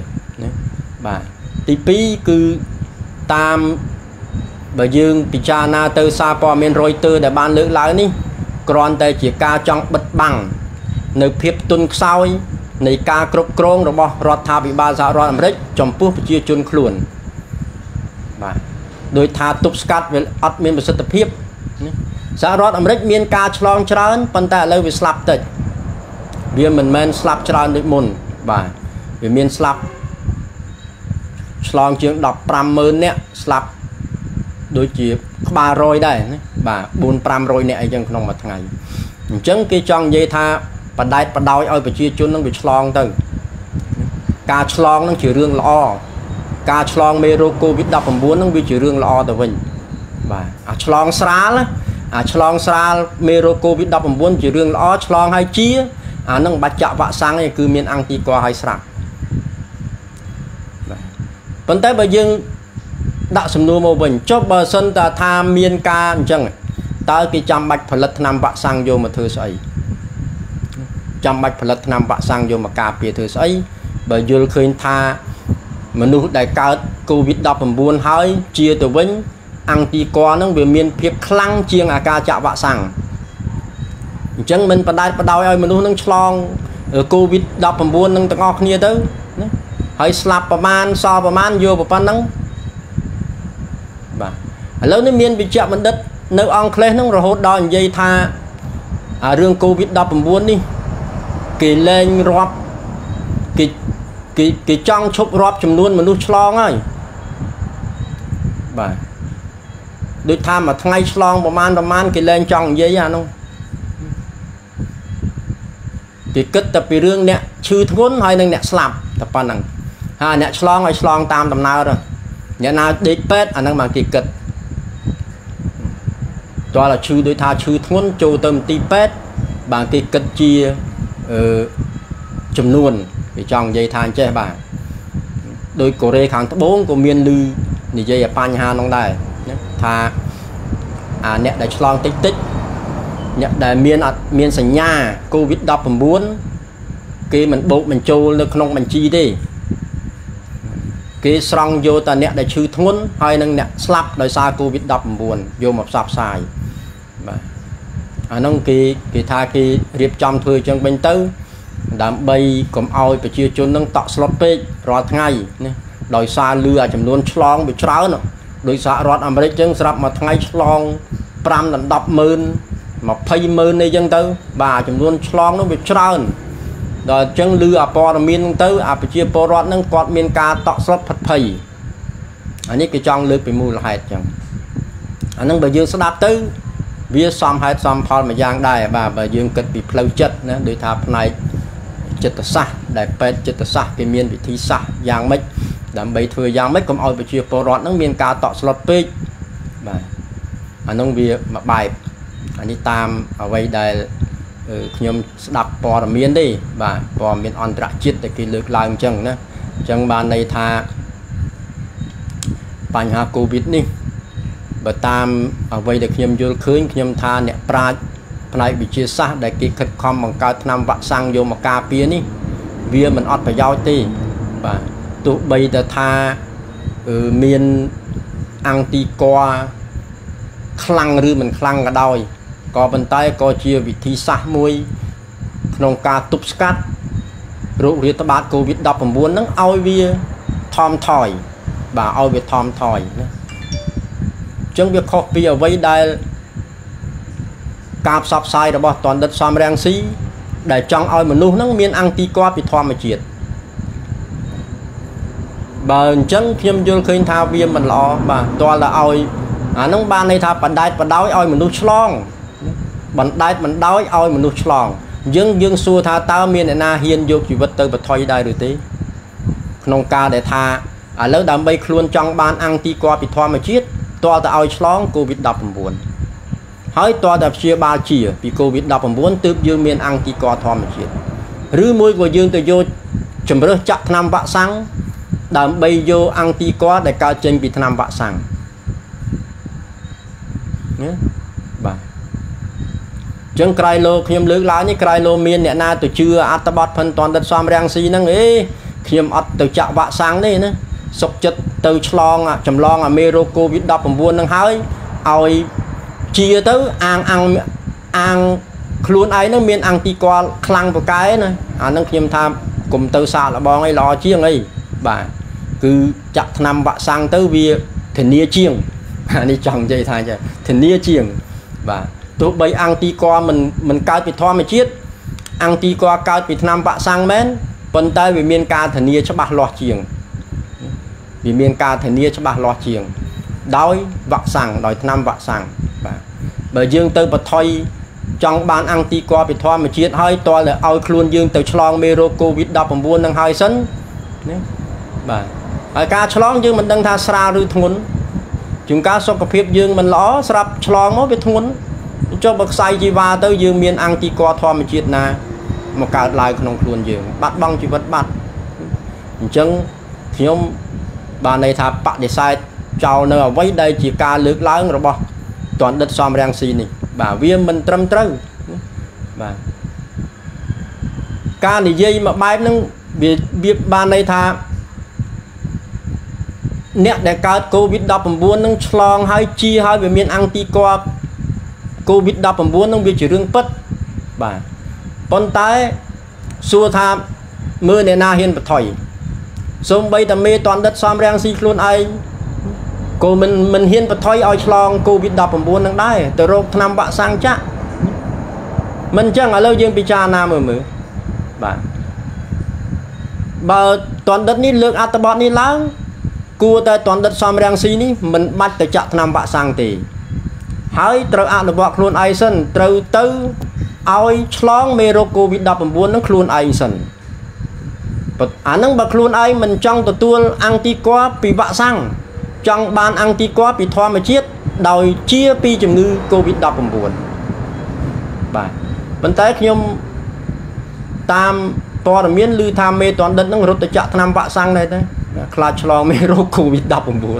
bà tí pi cứ tam bà dương pichana từ xa bò miền rồi từ để ban lưỡi lái ní còn tại chỉ ca trong bật bằng nơi phiếp tuần sauในการกรบกรองរបស់រដ្ឋាភិបាលសហរដ្ឋអាមេរិកចំពោះប្រជាជនខ្លួនបាទដោយថាទប់ស្កាត់វាអត់មានប្រសិទ្ធភាពសហរដ្ឋអាមេរិកមានការឆ្លងច្រើនប៉ុន្តែឥឡូវវាស្លាប់តិចវាមិនមែនស្លាប់ច្រើនដូចមុនបាទវាមានស្លាប់ឆ្លងជាងដប់ប្រាំម៉ឺននាក់ស្លាប់ដូចជាក្បាលរយដែរណាបាទបួនប្រាំរយនាក់អីចឹងក្នុងមួយថ្ងៃអញ្ចឹងគេចង់និយាយថាបដិបដោយឲ្យប្រជាជននឹងវាឆ្លងទៅការឆ្លងនឹងជារឿងល្អការឆ្លងមេរោគកូវីដ ដប់៩ នឹងវាជារឿងល្អទៅវិញបាទអាឆ្លងស្រាលអាឆ្លងស្រាលមេរោគកូវីដ ដប់៩ ជារឿងល្អឆ្លងហើយជាអានឹងបាច់ចាក់វ៉ាក់សាំងឯងគឺមានអង្គទីកឲ្យស្រាប់បាទប៉ុន្តែបើយើងដាក់សំណួរមកវិញចុះបើសិនតែថាមានការអញ្ចឹងតើគេចាំបាច់ផលិតថ្នាំវ៉ាក់សាំងយកមកធ្វើស្អីចាំបាច់ផលិតថ្នាំវ៉ាក់សាំងយកមកការពារធ្វើស្អីបើយល់ឃើញថាមនុស្សដែលកើតកូវីដ ដប់៩ ហើយជាទៅវិញអង្គទីកហ្នឹងវាមានភាពខ្លាំងជាងអាការចាក់វ៉ាក់សាំងអញ្ចឹងមិនបដាច់បដោយឲ្យមនុស្សនឹងឆ្លងកូវីដ ដប់៩ នឹងទាំងអស់គ្នាទៅណាហើយស្លាប់ប្រមាណសល់ប្រមាណយកប៉ុណ្ណឹងបាទឥឡូវនេះមានវិជ្ជបណ្ឌិតនៅអង់គ្លេសហ្នឹងរហូតដល់និយាយថារឿងកូវីដ ដប់៩ នេះគេលែងរាប់គេ cái cái trong chụp rọp chấm luôn mà nó chlong ấy bà đôi tham mà ngay chlongประมาณประมาณcái lên trong dây à nó cái kết tập về riêng nè chư thốn hay nên nè slap tập pan năng ha nè chlong hay chlong tam tầm nào rồi nhà nào đi pet anh đang mang cái kết đó là chư đôi tha chư thốn châu tâm ti pet bằng cái kết chia chấm luôn cái trong dây than che bà đôi cổ rê kháng bốn của miền lư thì dây ở pan hà nông đài tha à nè đại chlong tích tích nhận đại miền miền sành nhà covid đập mười bốn cái mình bộ mình châu lực nông mình chi đi cái song vô ta nè đại chư thốn hay năng nè slap đời xa covid đập mười bốn vô một sạp xài à nông cái cái tha cái riệp trong thôi chân bên tư đám bay cũng ao phải chia chôn nâng tọt slot page rồi ngày đòi xa lừa chấm luôn chlong bị tráo nữa đôi xa rót Americ chân sập mà ngày chlong pram là đập mơn mà pay mơn này chân tư bà chấm luôn chlong nó bị tráo rồi chân lừa à po miên tư à phải chia po rót nâng quạt miên ca tọt slot phật pay anh ấy cái trong lừa bị mù là hại chẳng anh nâng bây giờ sẽ đáp tư vì xóm hai xóm phò mà giang đài bà bà dương kịch bị phơi chất nữa đối tháp này chất sa đại pet chất sa cái miền vị thi sa giang mấy đám bấy thừa giang mấy cũng ao bị chia po rót nó miền ca tọt slot page bà anh nông vì mà bài anh đi tam ở đây đây nhom đập po miền đi bà po miền on trạ chết để cái lực làm chân nữa chân ban này thaបញ្ហា covid នេះបើតាមអ្វីដែលខ្ញុំយល់ឃើញខ្ញុំថាអ្នកប្រាជ្ញផ្នែកវិទ្យាសាស្ត្រដែលគេខិតខំបង្កើតថ្នាំវ៉ាក់សាំងយកមកការពារនេះវាមិនអត់ប្រយោជន៍ទេបាទទោះបីតែថាមានអង្គទីក័រខ្លាំងឬមិនខ្លាំងក៏ដោយក៏ប៉ុន្តែក៏ជាវិធីសាស្ត្រមួយក្នុងការទប់ស្កាត់โรคរាតត្បាត covid ដប់ប្រាំបួន ហ្នឹងឲ្យវាថមថយបាទឲ្យវាថមថយណាចឹងវាខុសពីអ្វីដែលការផ្សព្វផ្សាយរបស់តនដិតសំរាំងស៊ីដែលចង់ឲ្យមនុស្សហ្នឹងមានអង្គទីក័រពីធម្មជាតិបើអញ្ចឹងខ្ញុំយល់ឃើញថាវាមិនល្អបាទតើឲ្យអាហ្នឹងបានន័យថាបណ្ដែតបណ្ដោយឲ្យមនុស្សឆ្លងបណ្ដែតបណ្ដោយឲ្យមនុស្សឆ្លងយើងយើងសួរថាតើមានអ្នកណាហ៊ានយកជីវិតទៅបថុយដែរឬទេក្នុងការដែលថាឥឡូវដើម្បីខ្លួនចង់បានអង្គទីក័រពីធម្មជាតិតើទៅឲ្យឆ្លង covid ដប់ប្រាំបួន ហើយតើតែព្យាបាលជាពី covid ដប់ប្រាំបួន ទើបយើងមានអង្គទីក័រធម្មជាតិឬមួយក៏យើងទៅយកជំរើសចាក់ថ្នាំវ៉ាក់សាំងដើម្បីយកអង្គទីក័រដែលកើតចេញពីថ្នាំវ៉ាក់សាំងណាបាទចឹងក្រៃលោខ្ញុំលើកឡើងនេះក្រៃលោមានអ្នកណាទៅជឿអត្តបទផិនតនដិតសំរាំងស៊ីហ្នឹងអេខ្ញុំអត់ទៅចាក់វ៉ាក់សាំងទេណាសុកចិត្តទៅឆ្លងចម្លងអាមេរោគ covid ដប់ប្រាំបួន ហ្នឹងហើយឲ្យជាទៅអាងអាំងអាងខ្លួនឯងហ្នឹងមានអង្គទីក័រខ្លាំងប្រកែណាអាហ្នឹងខ្ញុំថាកុំទៅសាកល្បងអីល្អជាងអីបាទគឺចាក់ថ្នាំវ៉ាក់សាំងទៅវាធានាជាងអានេះចង់និយាយថាចាធានាជាងបាទទោះបីអង្គទីក័រមិនមិនកើតពីធម្មជាតិអង្គទីក័រកើតពីថ្នាំវ៉ាក់សាំងមែនប៉ុន្តែវាមានការធានាច្បាស់លាស់ជាងវាមានការធានាច្បាស់លាស់ជាងដោយវ៉ាក់សាំងដោយថ្នាំវ៉ាក់សាំងបាទបើយើងទៅបថុយចង់បានអង្គទីក័រពីធម្មជាតិហើយតើឲ្យខ្លួនយើងទៅឆ្លងមេរោគ covid ដប់ប្រាំបួន នឹងហើយសិនណាបាទហើយការឆ្លងយើងមិនដឹងថាស្រាលឬធ្ងន់ជួនកាលសុខភាពយើងមិនល្អស្រាប់ឆ្លងមកវាធ្ងន់ចុះបើខ្សែជីវ៉ាទៅយើងមានអង្គទីក័រធម្មជាតិណាមកកើតឡើងក្នុងខ្លួនយើងបាត់បង់ជីវិតបាត់អញ្ចឹងខ្ញុំបានន័យថាបដិសេធចោលនៅអ្វីដែលជាការលើកឡើងរបស់តនដិតសំរាំងស៊ីនេះបាទវាមិនត្រឹមត្រូវបាទការនិយាយមកបែបហ្នឹងវាវាបានន័យថាអ្នកដែលកើត covid ដប់ប្រាំបួន ហ្នឹងឆ្លងហើយជាហើយវាមានអង្គទីក័រ covid ដប់ប្រាំបួន ហ្នឹងវាជារឿងពិតបាទប៉ុន្តែសួរថាមើលអ្នកណាហ៊ានបថុយសូម្បីតែមេតនដិតសំរាំងស៊ីខ្លួនឯងក៏មិនមិនហ៊ានបថុយឲ្យឆ្លង covid ដប់ប្រាំបួន ហ្នឹងដែរទៅរកថ្នាំវ៉ាក់សាំងចាក់មិនអញ្ចឹងឥឡូវយើងពិចារណាមើលមើលបាទ bà toàn đất ní lược át bọt ní láng cua ta toàn đất xóm ràng xí ní mình bắt tới chặt nằm bạ sang thì hãy trâu át bọt luôn ai sân trâu tư ôi chlong mê rô covid đập bốn nó luôn ai sân anh nâng bạc luôn ai mình trong tờ tuôn ăn tí quá bị bạ sang trong ban ăn tí quá bị thoa mà chết đòi chia pi chùm ngư covid đập bốn bà vấn tế nhôm tam to là miễn lưu tham mê toàn đất nó rốt tới chặt năm bạ sang này đấy khá cho mê rô covid đập bốn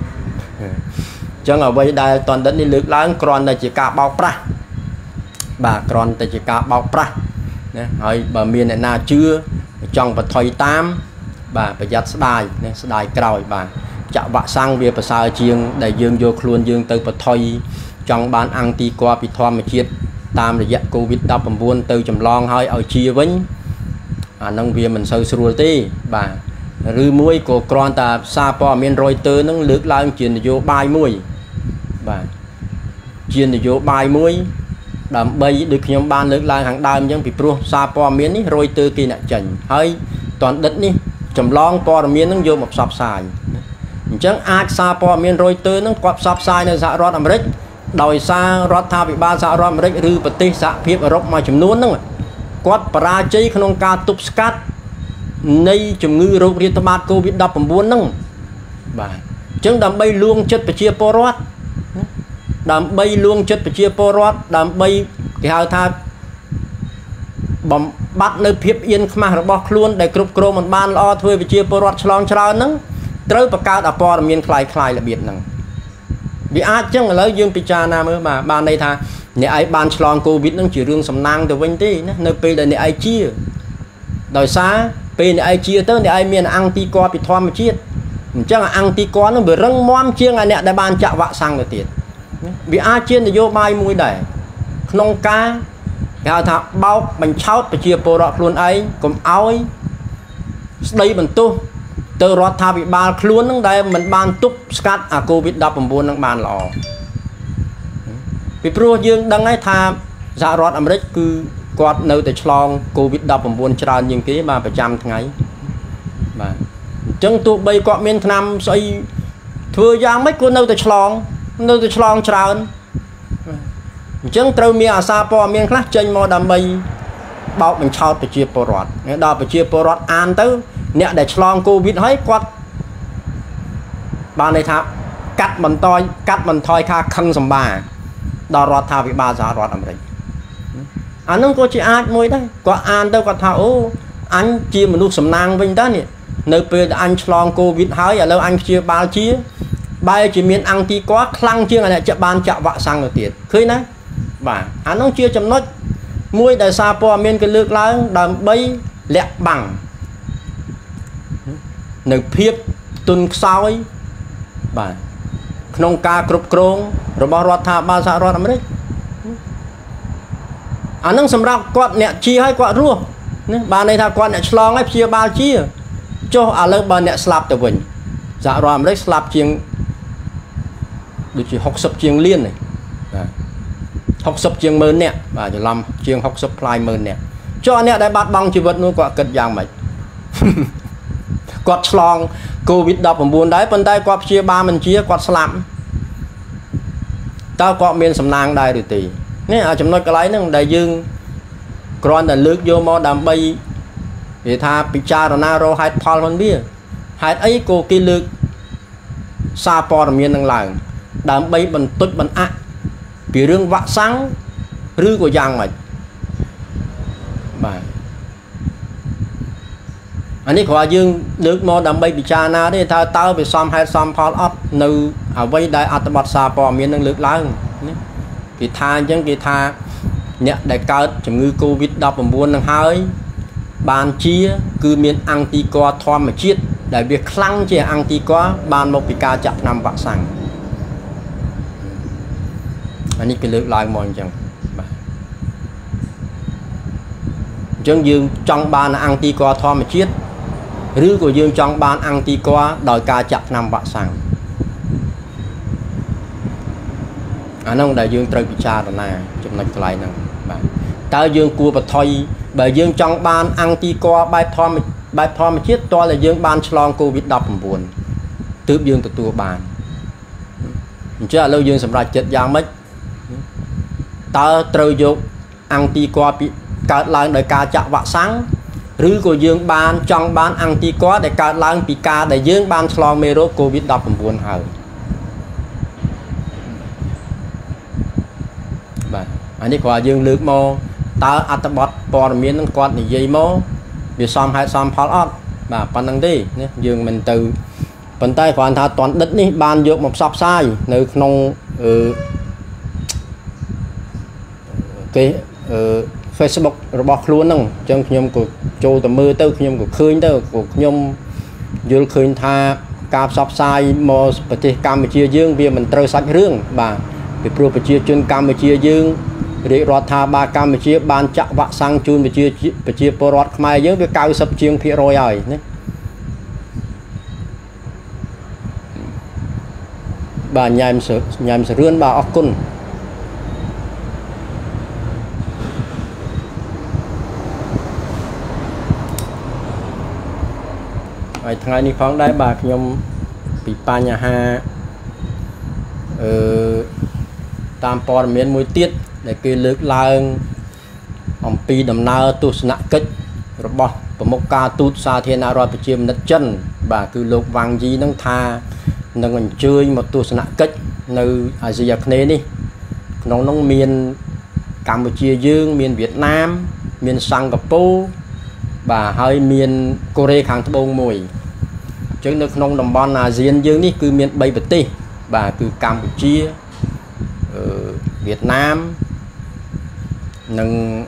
chẳng ở đây đây toàn đất đi lược láng còn là chỉ cả bao pra bà còn là chỉ cả bao pra hỏi bà miền này na chưa trong bà thời tam bà bà giặt đài đài còi bà chạm bạ sang về bà sao chiêng để dương vô luôn dương từ bà thời trong ban ăn ti qua bị thoa mà chết tam là dạy covid đập bốn từ chầm lon hơi ở chia vĩnh à nông viên mình sâu sưu tí bà rư muối của con ta xa po miền rồi từ nó lướt lại chuyện vô bài muối bà chuyện vô bài muối đầm bay được nhóm ban lướt lại hàng đàm nhưng bị pro xa po miền ní rồi từ kỳ nãy chỉnh hơi toàn đất ní chầm lon po miền nó vô một sọp xài chẳng ai xa po miền rồi từ nó quặp sọp xài này dạ rót Americ đòi xa rót tha bị ba dạ rót Americ rư bật tê dạ phiếp ở rốc mà chấm nuốt đó quát para chơi không ca tụp scat nay chùm ngư rô riêng tâm covid đập bốn nâng bà chứng đàm bay luôn chất và chia porot đàm bay luôn chất và chia porot đàm bay cái hào tha bấm bắt nơi phiếp yên mà bọc luôn để cục chrome một ban lo thuê và chia porot chlong chào nâng trâu và cao đạp po miền khai khai là biệt nâng vì ai chẳng là lấy dương picha nam ơ mà ban đây tha nếu ai ban chlong covid nâng chỉ riêng sầm năng từ vinh tí nơi bây giờ nếu ai chia đòi xa bên ai chia tới để ai miền ăn ti co bị thoa mà chết chắc là ăn ti co nó bị răng mom chiêng ai nè đại ban chạ vạ sang được tiền bị ai chiên thì vô bay mũi đẻ nông cá gạo thảo bao bánh cháo và chia bồ đọt luôn ấy cùng áo ấy đây mình tu từ rót thà bị ba luôn nó đây mình ban túc scat à covid đập bằng buôn nó ban lò bị pro dương đăng ấy thà dạ rót Americ cứ quạt nơi tại chlong covid đập bằng buôn tràn những cái mà phải trăm tháng ấy mà chân tụ bay quạt miền Nam xây thừa giang mấy con nơi tại chlong nơi tại chlong tràn chân trâu miền Sa Po miền khác trên mò đầm bay bao mình chàoไปchia porot nghe đàoไปchia porot an tới nè để chlong covid hết quạt ba này thà cắt mình toi cắt mình thôi kha khăng sầm bà đào rót thà bị ba giá rót làm đấy anh nó có chị ai môi đấy có an đâu có thảo anh chia một lúc sầm nang vinh đó nè nơi bây anh chlong covid hết ở lâu anh chia ba chia ba chỉ miền ăn thì có khăng chưa là chợ ban chợ vạ sang được tiền khơi đấy bà anh nó chia chấm nốt môi đại Sa Po miền cái lược láng đầm bay lẹ bằng nơi phiếp tuần sau ấy bà nông ca cướp krong rồi bao rót thà ba sa rót làm đấy anh nó sầm rạp quạt nẹt chia hay quạt rùa bà này thà quạt nẹt chlong ấy chia ba chia cho à lớp bà nẹt slap từ vịnh dạ rồi đấy slap chiêng được chỉ học sập chiêng liên này học sập chiêng mơn nè bà cho làm chiêng học sập play mơn nè cho nẹt đại bát băng chỉ vật nuôi quạt cật giang mày quạt chlong covid đập bằng buồn đấy bên tay quạt chia ba mình chia quạt slap tao quạt miền sầm nang đây được tỷ nè ở trong nói cái lấy nó đại dương còn là lướt vô mò đầm bay thì tha picha rồi na rồi hai thal hơn bia hai ấy cô kia lướt Sa Po miền năng làng đầm bay bằng tốt bằng ạ vì riêng vạ sáng rư của giang mày bà anh ấy gọi dương nước mò đầm bay picha na đấy tao tao bị xóm hai xóm phal up nơi ở vây đại ở bát Sa Po miền năng lướt láng kỳ tha chẳng kỳ tha nhẹ đại cao chủng ngư covid đập bằng buôn năng hơi bàn chia cứ miền ăn ti co thoa mà chết đại việc khăng chia ăn ti co bàn một bị ca chặt nằm vạ sang anh ấy cái lược lại mọi chẳng chân dương trong bàn ăn ti co thoa mà chết rứ của dương trong bàn ăn ti co đòi ca chặt nằm vạ sang anh ông đại dương trời bị cha rồi nè chụp này lại nè bà ta dương cua và thôi bà dương trong ban ăn ti co bài thom bài phò mà chết to là dương ban chlong covid đập buồn tướp dương từ tua bàn chứ là lâu dương sầm ra chết giang mấy ta trôi dục ăn ti qua bị cắt lại đời ca chạm vạ sáng rứ của dương ban trong ban ăn ti qua để cắt lại bị ca để dương ban chlong mero covid đập buồn hở anh ấy qua dương lược mô ta atabot bò miếng nó quạt này dây mô vì xóm hai xóm pháo ót và pan đăng đi dương mình từ phần tay hoàn thà toàn đất đi ban dược một sọc sai nơi nông cái Facebook robot luôn không trong nhom của châu tầm mưa tới nhom của khơi tới của nhom dương khơi tha cà sọc sai mô bati Campuchia dương vì mình trơ sạch rương và vì pro Campuchia trên Campuchia dương để rót tha ba Campuchia ban chặt vạ sang chun Campuchia Campuchia po rót mai dương với cao sập chiêng phía rồi rồi nhé bà nhầm sự nhầm sự rươn bà ốc cun ngày ngày đi phóng đáy bà nhom bị pa nhà ha tam po miền mũi tiết để kêu lực lang ông pi đầm na tu sna kích rồi bỏ một ca tu sa thiên na rồi chiêm đất chân bà cứ lục vàng gì nâng tha nâng mình chơi một tu sna kích nơi Asia này đi nó nông miền Campuchia dương miền Việt Nam miền Singapore bà hơi miền Korea kháng đông mùi chứ nước nông đồng bon ASEAN dương đi cứ miền Bay Bật Ti bà cứ Campuchia Việt Nam nâng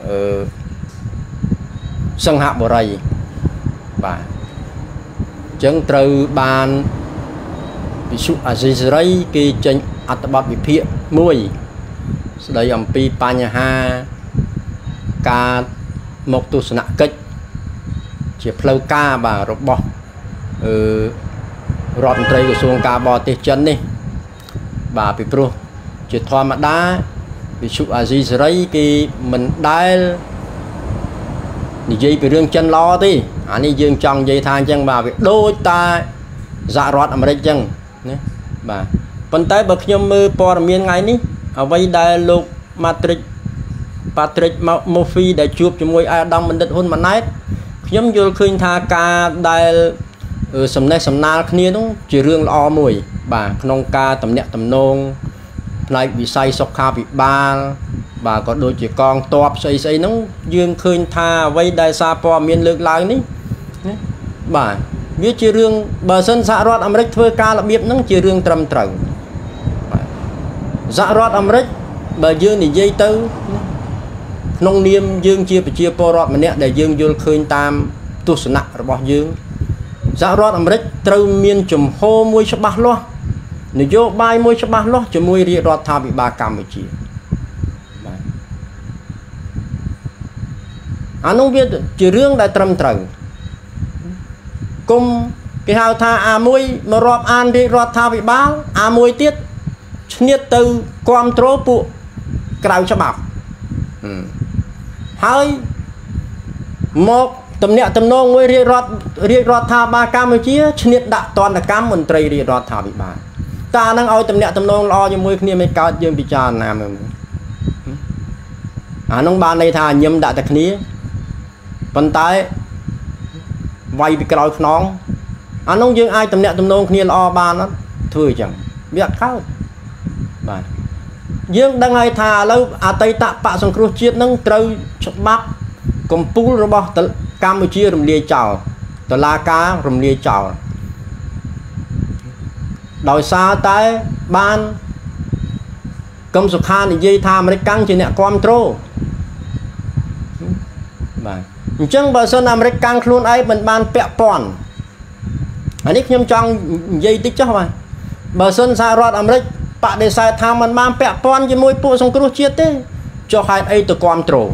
sân hạ bờ rầy và chân từ bàn bị sụt ở dưới dưới cái chân atabat bị phía mùi đây ông pi pa nhà ha ca một tu sna kích chỉ phơi ca và rốt bò rọt tray của xuồng ca bò tê chân đi bà bị pro chỉ thoa mặt đá bị sụt ở dưới dưới cái mình đai thì dây bị rương chân lo đi anh ấy dương trong dây than chân bà bị đôi ta dạ rót ở đây chân bà phần tay bậc nhom mưa po miền ngày ní ở vây đại lục Matrix Patrick Murphy để chụp cho môi ai đang mình đất hôn mà nét nhóm vô khuyên tha ca đại sầm nay sầm na kia đúng chỉ rương lo mùi bà nông ca tầm nhẹ tầm nông lại bị say sọc kha bị ba bà có đôi chỉ con toạp xây xây nó dương khơi tha vây đại sa po miền lược lại ní bà biết chỉ riêng bờ sân dạ rót Americ thưa ca là biết nó chỉ riêng trầm trần dạ rót Americ bờ dương thì dây tư nông niêm dương chia phải chia po rót mà nè để dương vô khơi tam tu sửa nặng rồi bỏ dương dạ rót Americ trâu miền chùm hô môi cho bạc lo nếu vô bay môi cho bạc lo cho môi đi rót tha bị ba cam một chia anh không biết chỉ riêng đại trầm trần cùng cái hào tha à môi mà rọp an đi rọp tha bị báo à môi tiết nhiệt từ quan trố phụ cào cho bạc hơi một tầm nhẹ tầm nông mới riêng rọp riêng rọp tha ba cam mới chia nhiệt đã toàn là cam mình trầy riêng rọp tha bị bà ta đang ôi tầm nhẹ tầm nông lo cho môi kia mới cao dương bị tràn làm à nông ban này thà nhâm đã tạc ní phần tay vay bị cào nón anh ông dương ai tầm nhẹ tầm nông kia lo ba nó thôi chẳng biết khác bà dương đang ai thà lâu à tây tạ bạ song cruise chiết nâng trâu chọc bắp cầm pú rồi bỏ Campuchia rùm lia chào tờ la cá rùm lia chào đòi xa tới ban công sục khan thì dây tha mà căng chỉ nè con trô bà chân bờ sơn American luôn ấy mình ban pẹ pòn anh ấy nhâm trong dây tích chắc mà bờ sơn xa rót Americ bạn để sai tham mình ban pẹ pòn với môi po song cruise chiết thế cho hai ấy từ con trô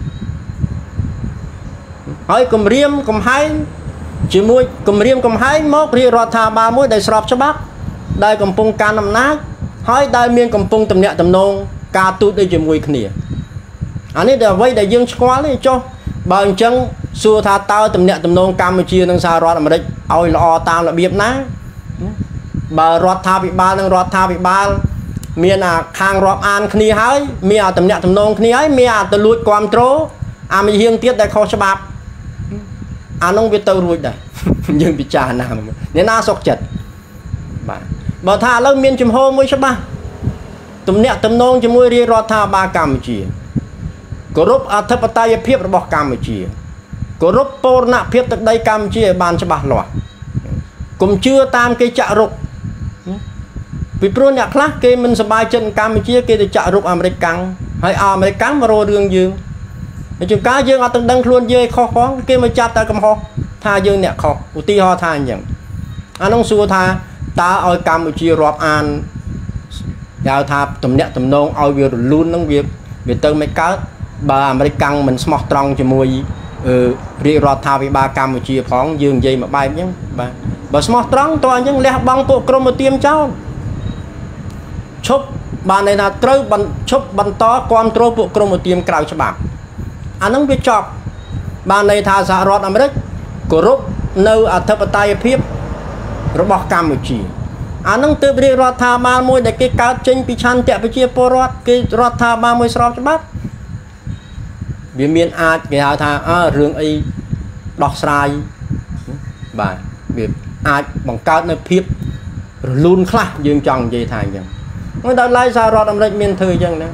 hỏi cầm riêng cầm hai chỉ môi cầm riêng cầm hai mốc ri rót tha ba môi để sọp cho bác đây cầm pung can nằm nát hỏi đây miền cầm pung tầm nhẹ tầm nông ca tụt đây chỉ môi khỉ anh ấy đều vây để dương quá lên cho bao chân xua tha tao tầm nhẹ tầm nông Campuchia nâng xa rót Americ ôi lọ tam là biếp ná bà rót tha bị ba nâng rót tha bị ba miền à khang rót an khní hái miền à tầm nhẹ tầm nông khní hái miền à tờ lụt quam trố à mình hiên tiết đại khó cho bạp à nông biết tâu rùi đây nhưng bị trà nào nên na sọc chật bà tha lâu miền chùm hô mới cho ba tầm nhẹ tầm nông cho môi ri rót tha ba Campuchia cổ rốt à thấp tay phiếp rồi bỏ Campuchia cổ rốt bồ nạ phiếp từ đây Campuchia bàn cho bà loạt cũng chưa tam cái chạ rục vì pro nhạc khác cái mình sẽ bài chân Campuchia cái thì chạ rục American hay American mà rồi đường dương chúng cá dương ở từng đăng luôn dơi khó khó cái mà chạp ta cầm ho tha dương nhạc khó của ti ho tha nhận anh ông xua tha ta ở Campuchia rộp an giao tha tầm nhạc tầm nông ở việc luôn nông việc việc tư mấy cá bà American mình smart strong cho mùi riêng rọt thao với ba Campuchia phóng dương dây mà bay nhé bà bà smart strong toàn những lẽ băng bộ chrome tiêm cháu chúc bà này là trâu bằng chúc bằng to con trâu bộ chrome tiêm cào cho bà anh không biết chọc bà này thà giả rọt Americ của rút nâu ở thấp tay phiếp rồi bỏ Campuchia anh không tự riêng rọt thao ba môi để cái cao trên bị chăn tẹo với chia po rọt cái rọt thao ba mươi sọp cho bác vì miền ai cái hào tha à, rương ấy đọc sai bà việc ai bằng cao nơi phiếp luôn khác dương chồng gì thành chẳng người ta lấy ra rót âm lịch miền thư chẳng đấy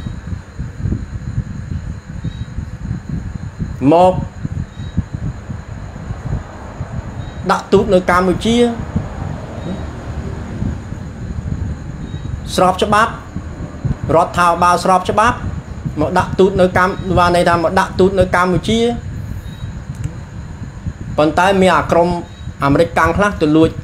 một đã tụt nơi Campuchia sọp cho bác rót thao ba sọp cho bác một đặt tụt nơi cam và này là một đặt tụt nơi Campuchia còn tại mi à krom American khác từ lui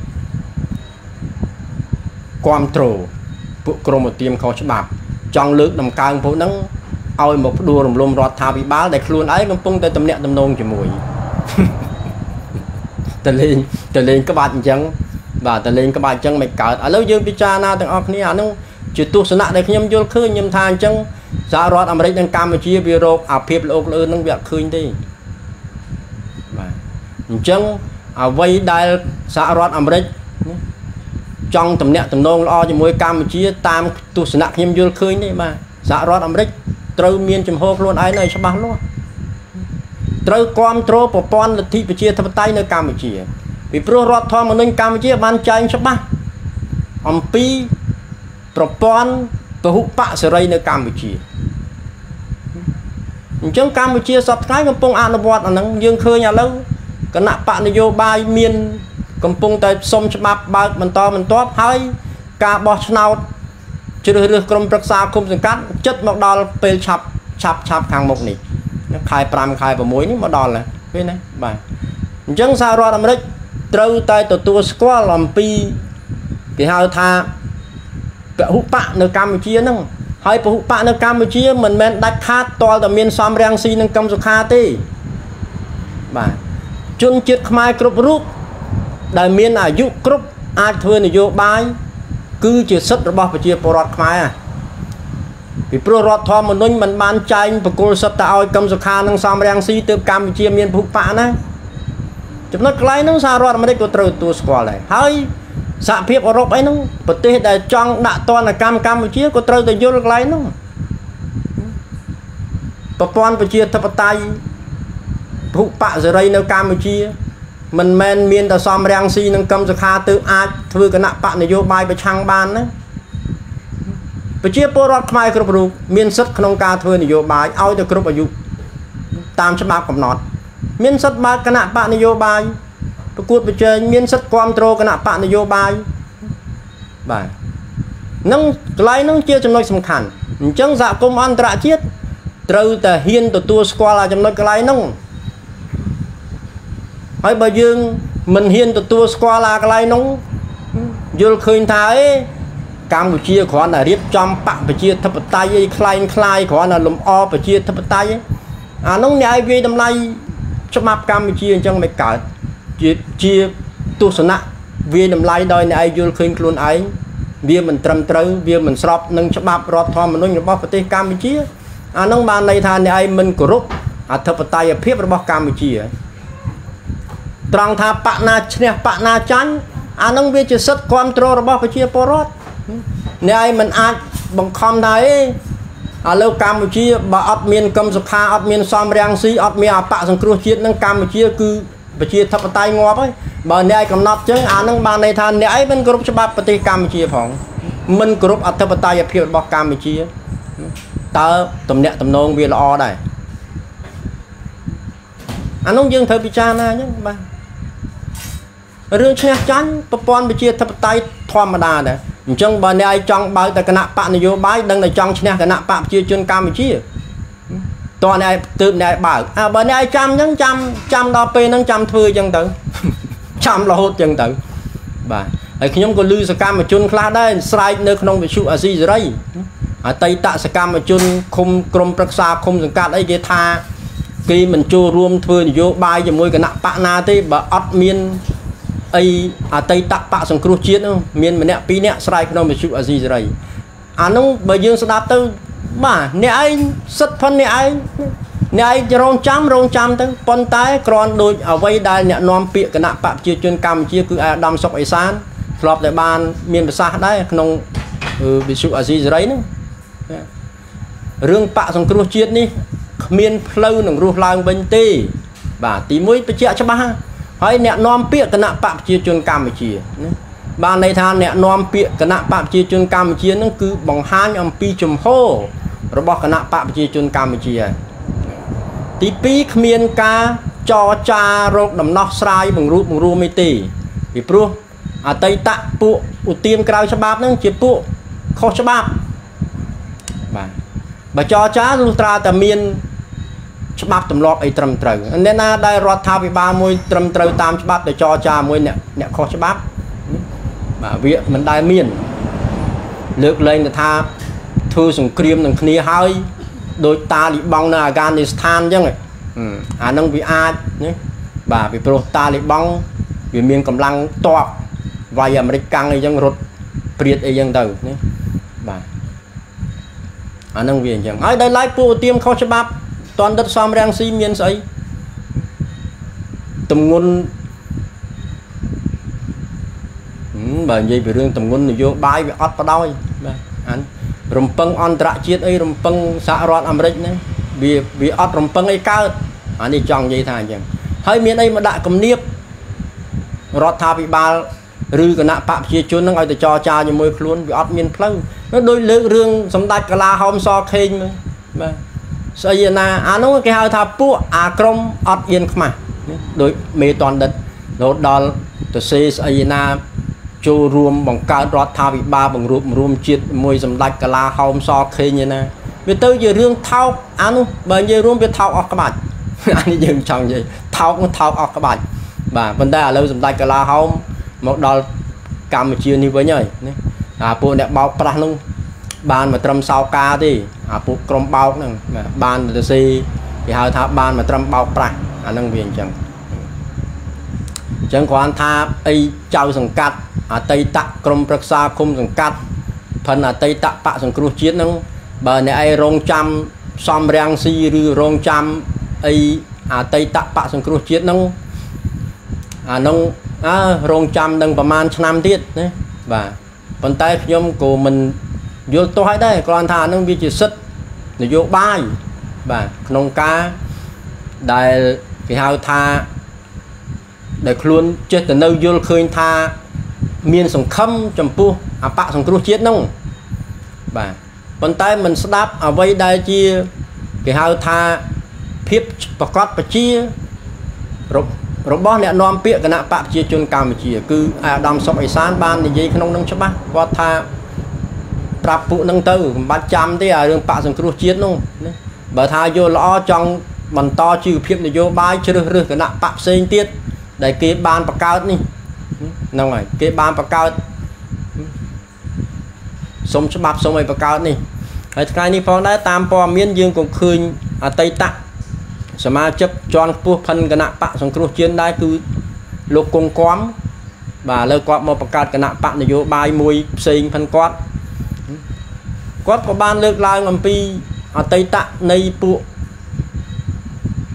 control bộ krom một tiêm khó chấp bạc trong nước nằm cao phố nắng ôi một đua rồng lôm rót thao bị bá để luôn ấy công pung tới tầm nẹt tầm nông chỉ mùi từ lên từ lên các bạn chẳng và từ lên các bạn chân mày cỡ ở lâu dương picha na từng óc ní à nó chỉ tu sửa nặng để khi nhâm vô khơi nhâm than chân giá rót Americ đang Campuchia vì rốt à phiếp lộp lơ nâng việc khơi đi chân à vây đai giá rót Americ trong tầm nẹt tầm nông lo cho môi Campuchia tam tu sửa nặng nhâm vô khơi đi mà giá rót Americ trâu miên chùm hộp luôn ai này cho bác luôn trâu con trâu bộ pon là thị chia thập tay nơi Campuchia vì pro rót thò mà nâng Campuchia ban chạy cho bác ông pi propon và hụt bạ sẽ rây nơi Campuchia trong Campuchia sắp thái cầm pông ăn bọt ở nắng dương khơi nhà lâu cái nạp bạn này vô bài miền cầm pông tại sông cho bạc bạc mình to mình top hơi cả bọt nào chưa được được cầm bạc xa không dừng cắt chất một đòn pel chập chập chập hàng một này khai pram khai vào muối một đòn là cái này bài chẳng sao rồi làm đấy trâu tay tổ tua squat làm pi cái hai tha hụt bạ nơi Campuchia nâng hay hụt bạ nơi Campuchia mình men đạch khát to là miền Sam Rang Si nâng cầm số khá tê bà chun chiết khai cướp rút đại miền à dụ cướp ai thuê này vô bài cứ chỉ sất rồi bỏ chia pro rọt khai à vì pro rọt thò mà nâng mình ban chạy và cô sắp tạo cầm số khá nâng Sam Rang Si từ Campuchia miền hụt bạ nè chúng nó cái nó sao rồi mà đây có trâu tua squat này hay sạ phiếp ở Europe ấy nó bật tê đại trong đã toàn là cam Campuchia có trâu từ vô được lấy nó tập toàn và chia thập tay hụt bạ giờ đâyនៅCampuchia mình men miền ta Sam Rang Si nâng cầm giặc hà từ ai thưa cái nạp bạn này vô bàiไปช่างบ้านนะไปchiaពលរដ្ឋខ្មែរគ្រប់រូបមានសិទ្ធិក្នុងការធ្វើនយោបាយឲ្យទៅគ្រប់អាយុតាមច្បាប់កំណត់មានសិទ្ធិបើគណៈបកនយោបាយប្រកួតប្រជែងមានសិទ្ធិគ្រប់គ្រងគណៈបកនយោបាយបាទនឹងកន្លែងនោះជាចំណុចសំខាន់អញ្ចឹងសហគមន៍អន្តរជាតិត្រូវតែហ៊ានទទួលស្គាល់ចំណុចកន្លែងនោះហើយបើយើងមិនហ៊ានទទួលស្គាល់កន្លែងនោះយល់ឃើញថាអេកម្ពុជាគ្រាន់តែរៀបចំបកប្រជាធិបតេយ្យអីคล้ายคล้ายគ្រាន់តែលំអប្រជាធិបតេយ្យអានោះអ្នកឲ្យវាយតម្លៃច្បាប់កម្ពុជាអញ្ចឹងមិនកើតជាជាទស្សនៈវាយតម្លៃដោយអ្នកឯងយល់ឃើញខ្លួនឯងវាមិនត្រឹមត្រូវវាមិនស្របនឹងច្បាប់រដ្ឋធម្មនុញ្ញរបស់ប្រទេសកម្ពុជាអានោះបានន័យថាអ្នកឯងមិនគោរពអធិបតេយ្យភាពរបស់កម្ពុជាត្រង់ថាបកណាឈ្នះបកណាចាញ់អានឹងវាជាសិទ្ធិគ្រប់គ្រងរបស់ប្រជាពលរដ្ឋអ្នកឯងមិនអាចបង្ខំថាអេឥឡូវកម្ពុជាបើអត់មានកឹមសុខាអត់មានសំរាំងស៊ីអត់មានអបសង្គ្រោះជាតិនឹងកម្ពុជាគឺប្រជាធិបតេយ្យងាប់ហើយបើអ្នកឯងកំណត់ចឹងអានឹងបានន័យថាអ្នកឯងមិនគោរពច្បាប់ប្រទេសកម្ពុជាផងមិនគោរពអធិបតេយ្យភាពរបស់កម្ពុជាតើតំណាក់តំណងវាល្អដែរអានោះយើងត្រូវពិចារណាចឹងបាទរឿងឈ្នះចាញ់ប្រព័ន្ធប្រជាធិបតេយ្យធម្មតាដែរអញ្ចឹងបើអ្នកឯងចង់បើកតែគណៈបកនយោបាយដឹងតែចង់ឈ្នះគណៈបកប្រជាជនកម្ពុជាតើអ្នកឯងទើបអ្នកឯងបើកអើបើអ្នកឯងចាំអញ្ចឹងចាំចាំដល់ពេលហ្នឹងចាំធ្វើអញ្ចឹងទៅចាំរហូតអញ្ចឹងទៅបាទហើយខ្ញុំក៏ឮសកម្មជនខ្លះដែរស្រែកនៅក្នុងវិទ្យុអាស៊ីសេរីអតីតសកម្មជនឃុំក្រុមប្រឹក្សាឃុំសង្កាត់អីគេថាគេមិនចូលរួមធ្វើនយោបាយជាមួយគណៈបកណាទេបើអត់មានអីអតីតបកសង្គ្រោះជាតិនោះមានម្នាក់ពីរនាក់ស្រែកក្នុងវិទ្យុអាស៊ីសេរីអានោះបើយើងស្ដាប់ទៅបាទអ្នកឯងសិតផុនអ្នកឯងអ្នកឯងរងចាំរងចាំទៅប៉ុន្តែគ្រាន់ដូចអ្វីដែលអ្នកនាំពាក្យគណៈបកប្រជាជនកម្ពុជាគឺអាដាមសុកអេសានធ្លាប់តែបានមានប្រសាសន៍ដែរក្នុងវិទ្យុអាស៊ីសេរីហ្នឹងរឿងបកសង្គ្រោះជាតិនេះគ្មានផ្លូវនឹងរស់ឡើងវិញទេបាទទីមួយបញ្ជាក់ច្បាស់ហើយអ្នកនាំពាក្យគណៈបកប្រជាជនកម្ពុជាណាបានន័យថាអ្នកនាំពាក្យគណៈបកប្រជាជនកម្ពុជានឹងគឺបង្ហាញអំពីជំហររបស់គណៈបកប្រជាជនកម្ពុជាទីពីរគ្មានការចរចារោគដំណោះស្រាយបង្រួបបង្រួមទេពីព្រោះអតីតពួកឧទាមក្រៅច្បាប់នឹងជាពួកខុសច្បាប់បាទបើចរចាលុះត្រាតែមានច្បាប់ទម្លាប់អីត្រឹមត្រូវអ្នកណាដែលរដ្ឋាភិបាលមួយត្រឹមត្រូវតាមច្បាប់ទៅចរចាមួយអ្នកអ្នកខុសច្បាប់បាទវាមិនដែលមានលើកលែងទៅថាធ្វើសង្គ្រាមនឹងគ្នាហើយដោយតាលីបង់នៅអាហ្គានីស្ថានអញ្ចឹងអានឹងវាអាចណាបាទពីព្រោះតាលីបង់វាមានកម្លាំងតបវាយអាមេរិកកាំងអីចឹងរត់ព្រាតអីចឹងទៅណាបាទអានឹងវាអញ្ចឹងហើយដោយឡែកពួកឧទាមខុសច្បាប់តនដិតសំរាំងស៊ីមានស្អីទំងន់បើនិយាយពីរឿងទំងន់នយោបាយវាអត់បដ ாய் បាទអានរំពឹងអន្តរជាតិអីរំពឹងសហរដ្ឋអាមេរិកហ្នឹងវាវាអត់រំពឹងអីកើតអានេះចង់និយាយថាអញ្ចឹងហើយមានអីមកដាក់គំនាបរដ្ឋាភិបាលឬគណៈបកប្រជាជនហ្នឹងឲ្យទៅចរចាជាមួយខ្លួនវាអត់មានផ្លូវនោះដូចលើករឿងសម្ដេចកលាហោមសខេងមើលបាទស្អីណាអានោះគេហៅថាពួកអាក្រមអត់អៀនខ្មាស់ដូចមេតនដិតរហូតដល់ទៅសេស្អីណាចូលរួមបង្កើតរដ្ឋាភិបាលបង្រួបបង្រួមជាតិមួយសម្ដេចកលាហោមសខេងឯណាវាទៅជារឿងថោកអានោះបើនិយាយរួមវាថោកអស់ក្បាច់អានេះយើងចង់និយាយថោកថោកអស់ក្បាច់បាទប៉ុន្តែឥឡូវសម្ដេចកលាហោមមកដល់កម្ពុជានេះវិញហើយណាអាពួកអ្នកបោកប្រាស់នោះបានមកត្រឹមសោកាទេអាពួកក្រុមបោកហ្នឹងបានទៅសេគេហៅថាបានមកត្រឹមបោកប្រាស់អាហ្នឹងវាអញ្ចឹងអញ្ចឹងគ្រាន់ថាអីចៅសង្កាត់អតីតក្រុមប្រឹក្សាគុំសង្កាត់ផិនអតីតបកសង្គ្រោះជាតិហ្នឹងបើអ្នកឯងរងចាំសំរាំងស៊ីឬរងចាំអីអតីតបកសង្គ្រោះជាតិហ្នឹងអាហ្នឹងអើរងចាំនឹងប្រហែលឆ្នាំទៀតណាបាទប៉ុន្តែខ្ញុំក៏មិនយល់ទោះឲ្យដែរគ្រាន់ថាហ្នឹងវាជាសិទ្ធិនយោបាយបាទក្នុងការដែលគេហៅថាដែលខ្លួនចេះតែនៅយល់ឃើញថាមានសង្ឃឹមចំពោះអបសង្គ្រោះជាតិហ្នឹងបាទប៉ុន្តែមិនស្ដាប់អ្វីដែលជាគេហៅថាភាពប្រកបប្រជារបស់អ្នកនាំពាក្យគណៈបកប្រជាជនកម្ពុជាគឺអាដាមសុកអេសានបាននិយាយក្នុងនឹងច្បាស់គាត់ថាប្រាប់ពួកនឹងទៅមិនបាច់ចាំទេអារឿងបកសង្គ្រោះជាតិនោះណាបើថាយល់ល្អចង់បន្តជីវភាពនយោបាយជ្រើសរើសគណៈបកផ្សេងទៀតដែលគេបានបង្កើតនេះហ្នឹងហើយគេបានបង្កើតសុំច្បាប់សុំឲ្យបង្កើតនេះហើយថ្ងៃនេះផងដែរតាមព័ត៌មានយើងក៏ឃើញអតីតសមាជិកជាន់ខ្ពស់ផិនគណៈបកសង្គ្រោះជាតិដែរគឺលោកគង់គំបាទឥឡូវគាត់មកបង្កើតគណៈបកនយោបាយមួយផ្សេងផិនគាត់គាត់ក៏បានលើកឡើងអំពីអតីតនៃពួក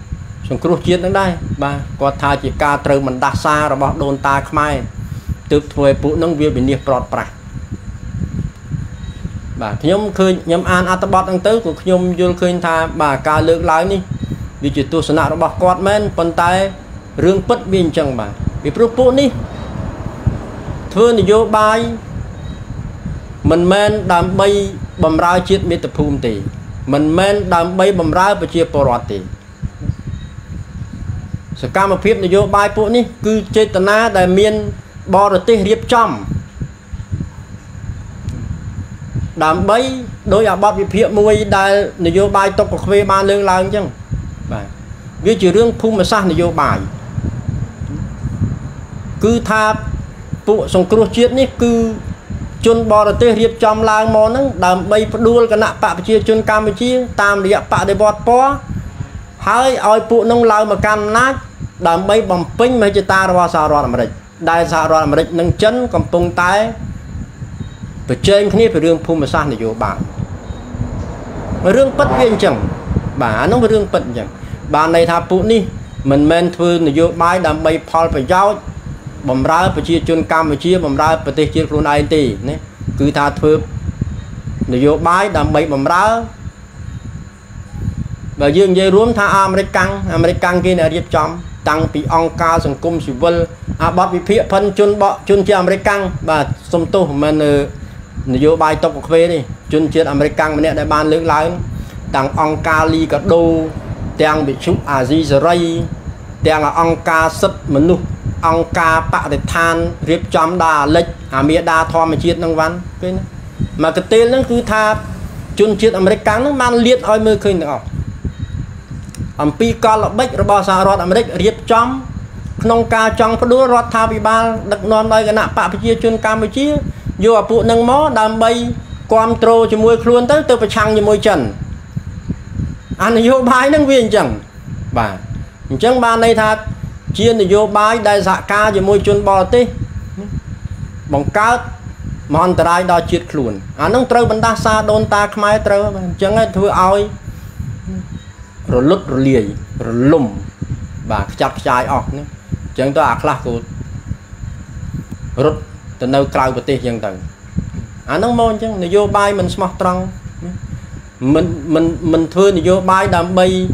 sông cửu chiết đang đây bà có thà chỉ ca trời mình đa xa rồi bỏ đồn ta khai từ thuê phụ nông viên bị nhiệt bọt bạc bà nhóm khơi nhóm an atabot đang tới của nhóm vô khơi tha bà ca lượng lái đi vì chỉ tu sanh nó bỏ quạt men còn tay rương bất biên chẳng bà vì phụ đi thưa thì vô bài mình men đam bay bầm ra chiết mi tập phum tỷ mình men đam bay bầm ra và chia porot tỷ sự cam một phép này vô bài phụ ní cứ chế tận na đại miên bò rồi tê riệp chom đam bay đôi à bọt bị phép mùi đại này vô bài tộc của về ba lương lang chăng bài vì chỉ riêng phum mà sao này vô bài cứ tha phụ sông cửu chiết ní cứ chôn bò rồi tê riệp chom lang mò nắng đam bay đuôi cái nạ bạ chia chôn Campuchia tam địa bạ để bọt po hai oi phụ nông lao mà cam nát đam bay bằng pin mấy chữ ta ra sao rồi mà đấy đại sao rồi mà đấy nâng chân cầm tung tay phải chơi cái này phải riêng phun mà sao để vô bạn mà riêng bất viên chẳng bà nó phải riêng bận chẳng bà này thà phụ đi mình men thư để vô bài đam bay Paul phải giao bầm ra phải chia chôn cam phải chia bầm ra phải tê chia luôn ai tì nè cứ thà thư để vô bài đam bay bầm ra và dương dây rúm tha American American kia là điệp chom tăng bị ông ca sòng cung sự vân à bọt bị phía phân chôn bọ chôn chia American và sông tô mình vô bài tộc của về đi chôn chia American mình đại ban lưỡng lái tăng ông ca ly cả đô tăng bị chụp à gì rồi tăng là ông ca sấp mình nu ông ca bạ để than điệp chom đà lệch à mía đa thò mà chia năng văn mà cái tên nó cứ tha chôn chia American nó mang liệt oi mưa khơi nữa âm pi con là bách rồi bao xa rót Americ riệp chom nông ca trong có đứa rót thao bị ba đặc non đây cái nạ bạ chia chuyên Campuchia vô phụ nâng mó đam bay control cho môi luôn tới từ phải chăng như môi trần anh vô bài nâng viên chẳng bà chẳng ba này thật chiên thì vô bài đại dạ ca cho môi chuyên bò tí bằng cao mòn trai đo chiết luôn anh nông trâu bắn ta xa đôn ta khmai trâu chẳng ai thưa oi rồi lút rồi lìa rồi lùm và chặt chai ọt nữa chẳng tôi ác là cô rút từ nơi cào bờ tê dân tầng anh nông môn chứ người vô bài mình smart trăng mình mình mình thưa người vô bài đam bay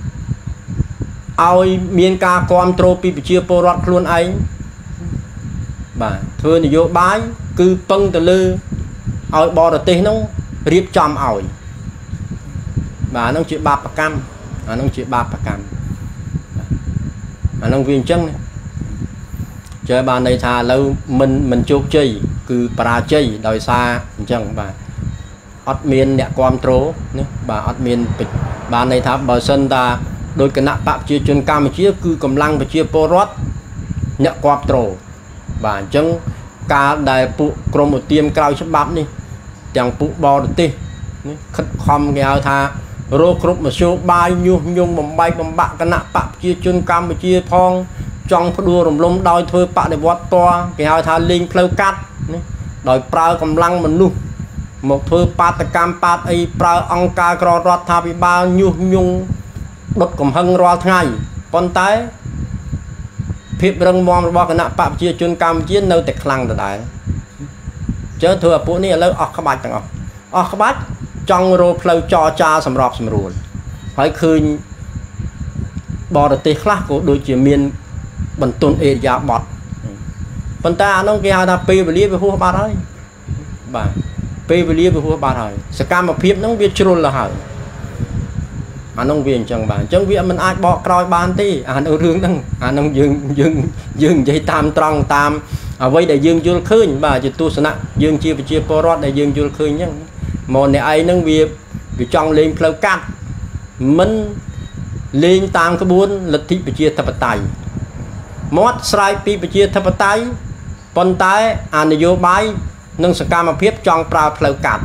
ao miền ca control pi chia porot luôn anh bà thưa người vô bài cứ pâng từ lư ao bò từ tê nó riệp chom ỏi bà nó chịu bạc cam anh ông chị ba bạc cam anh ông viên chân chơi bà này thà lâu mình mình chụp chơi cứ pra chơi đòi xa chân bà ớt miên nè control nữa bà ớt miên bà này thà bờ sân ta đôi cái nạp bạc chia chuyên cam chia cứ cầm lăng và chia porot nè control bà chân ca đại phụ krom một tiêm cao chấp bắp đi chẳng phụ bò được ti khất khom nghèo tha rô cướp mà số bài nhu nhung bầm bay bầm bạc cái nạ bạc chia chuyên cam chia phong trong cái đua rồng lông đòi thôi bạc để vót to cái hai thà linh phơi cắt đòi prao cầm lăng mình luôn một thôi bạc cam bạc ấy prao ông ca cò rót thà bị bao nhu nhung đốt cầm hăng rót ngày con tái phép răng mom bao cái nạ bạc chia chuyên cam chia nơi tịch lăng từ đại chớ thừa phụ này lấy ọc các bạch tặng ọc ọc các bạch trong rô phơi cho cha sầm rọp sầm ruột phải khơi bò được tê khác của đôi chỉ miền bẩn tôn ê giá bọt phần ta nó kia ta pê về lia về hua ba đấy bà pê về lia về hua ba rồi sẽ cam một phép nó biết chôn là hở anh ông viên chẳng bà chẳng viện mình ai bỏ còi bàn tí anh ở rương đăng anh ông dương dương dương dây tam trăng tam ở đây để dương chưa khơi bà chỉ tu sanh dương chia về chia porot để dương chưa khơi nhá một này ai nâng việc vì trong lên phơi cắt mình lên tam cái buôn lịch thị chia thập tài mót sai pi chia thập tài con tay anh vô bài nâng sự cam mà phép trong pra phơi cắt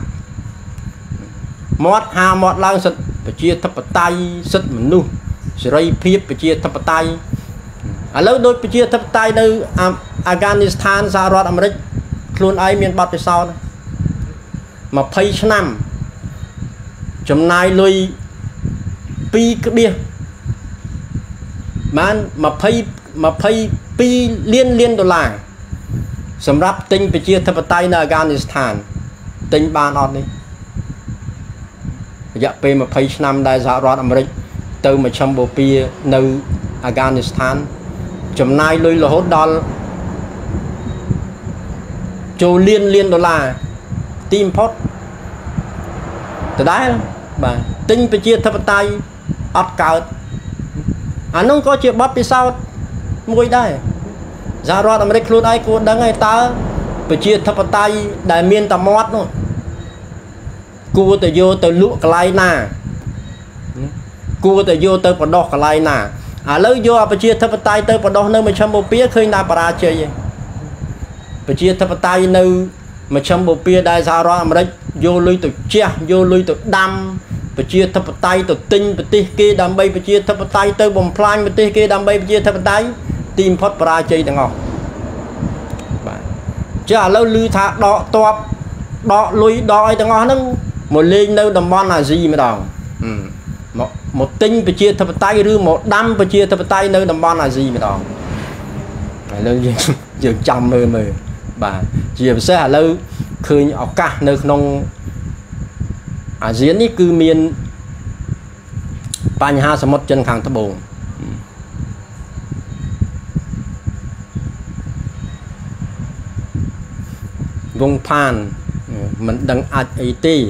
mót ha mót lang sật chia thập tài sật mình nu rồi phép chia thập tài à lâu đôi chia thập tài nơi Afghanistan Sao Rọt Americ luôn ai miền Bắc phía sau mà phây năm chấm nai lôi pi cái bia bán mà phây mà phây pi liên liên đô la sầm rắp tinh bị chia thập tay ở Afghanistan tinh ban ọt đi dạ pe mà phây năm đại giáoរដ្ឋអាមេរិកtừ mà trong bộ piនៅAfghanistan chấm nai lôi là hốt đòn châu liên liên đô la tim phốt từ đấy bà tinh bị chia thập tay ọt cào anh không có chuyện bắp đi sao mùi đây giáoរដ្ឋអាមេរិកខ្លួនឯងគួរដឹងហើយតើប្រជាធិបតេយ្យដែលមានតែមាត់នោះគួរតែយកទៅលក់កន្លែងណាគួរតែយកទៅបដោះកន្លែងណាឥឡូវយកប្រជាធិបតេយ្យទៅបដោះនៅមជ្ឈមបូព៌ាឃើញថាបរាជ័យឯងប្រជាធិបតេយ្យនៅមជ្ឈមបូព៌ាដែលសហរដ្ឋអាមេរិកយកលុយទៅជះយកលុយទៅដាំប្រជាធិបតេយ្យទៅទិញប្រទេសគេដើម្បីប្រជាធិបតេយ្យទៅបំផ្លាញប្រទេសគេដើម្បីប្រជាធិបតេយ្យទីបំផុតបរាជ័យទាំងអស់បាទចុះឥឡូវឮថាដកតបដកលុយដកអីទាំងអស់ហ្នឹងមកលេងនៅតំបន់អាស៊ីម្ដងមកមកទិញប្រជាធិបតេយ្យឬមកដាំប្រជាធិបតេយ្យនៅតំបន់អាស៊ីម្ដងឥឡូវយើងយើងចាំមើលមើលបាទជាពិសេសឥឡូវឃើញឱកាសនៅក្នុងអាស៊ាននេះគឺមានបញ្ហាសមុទ្រចិនខាងត្បូងវងផានមិនដឹងអាចអីទេ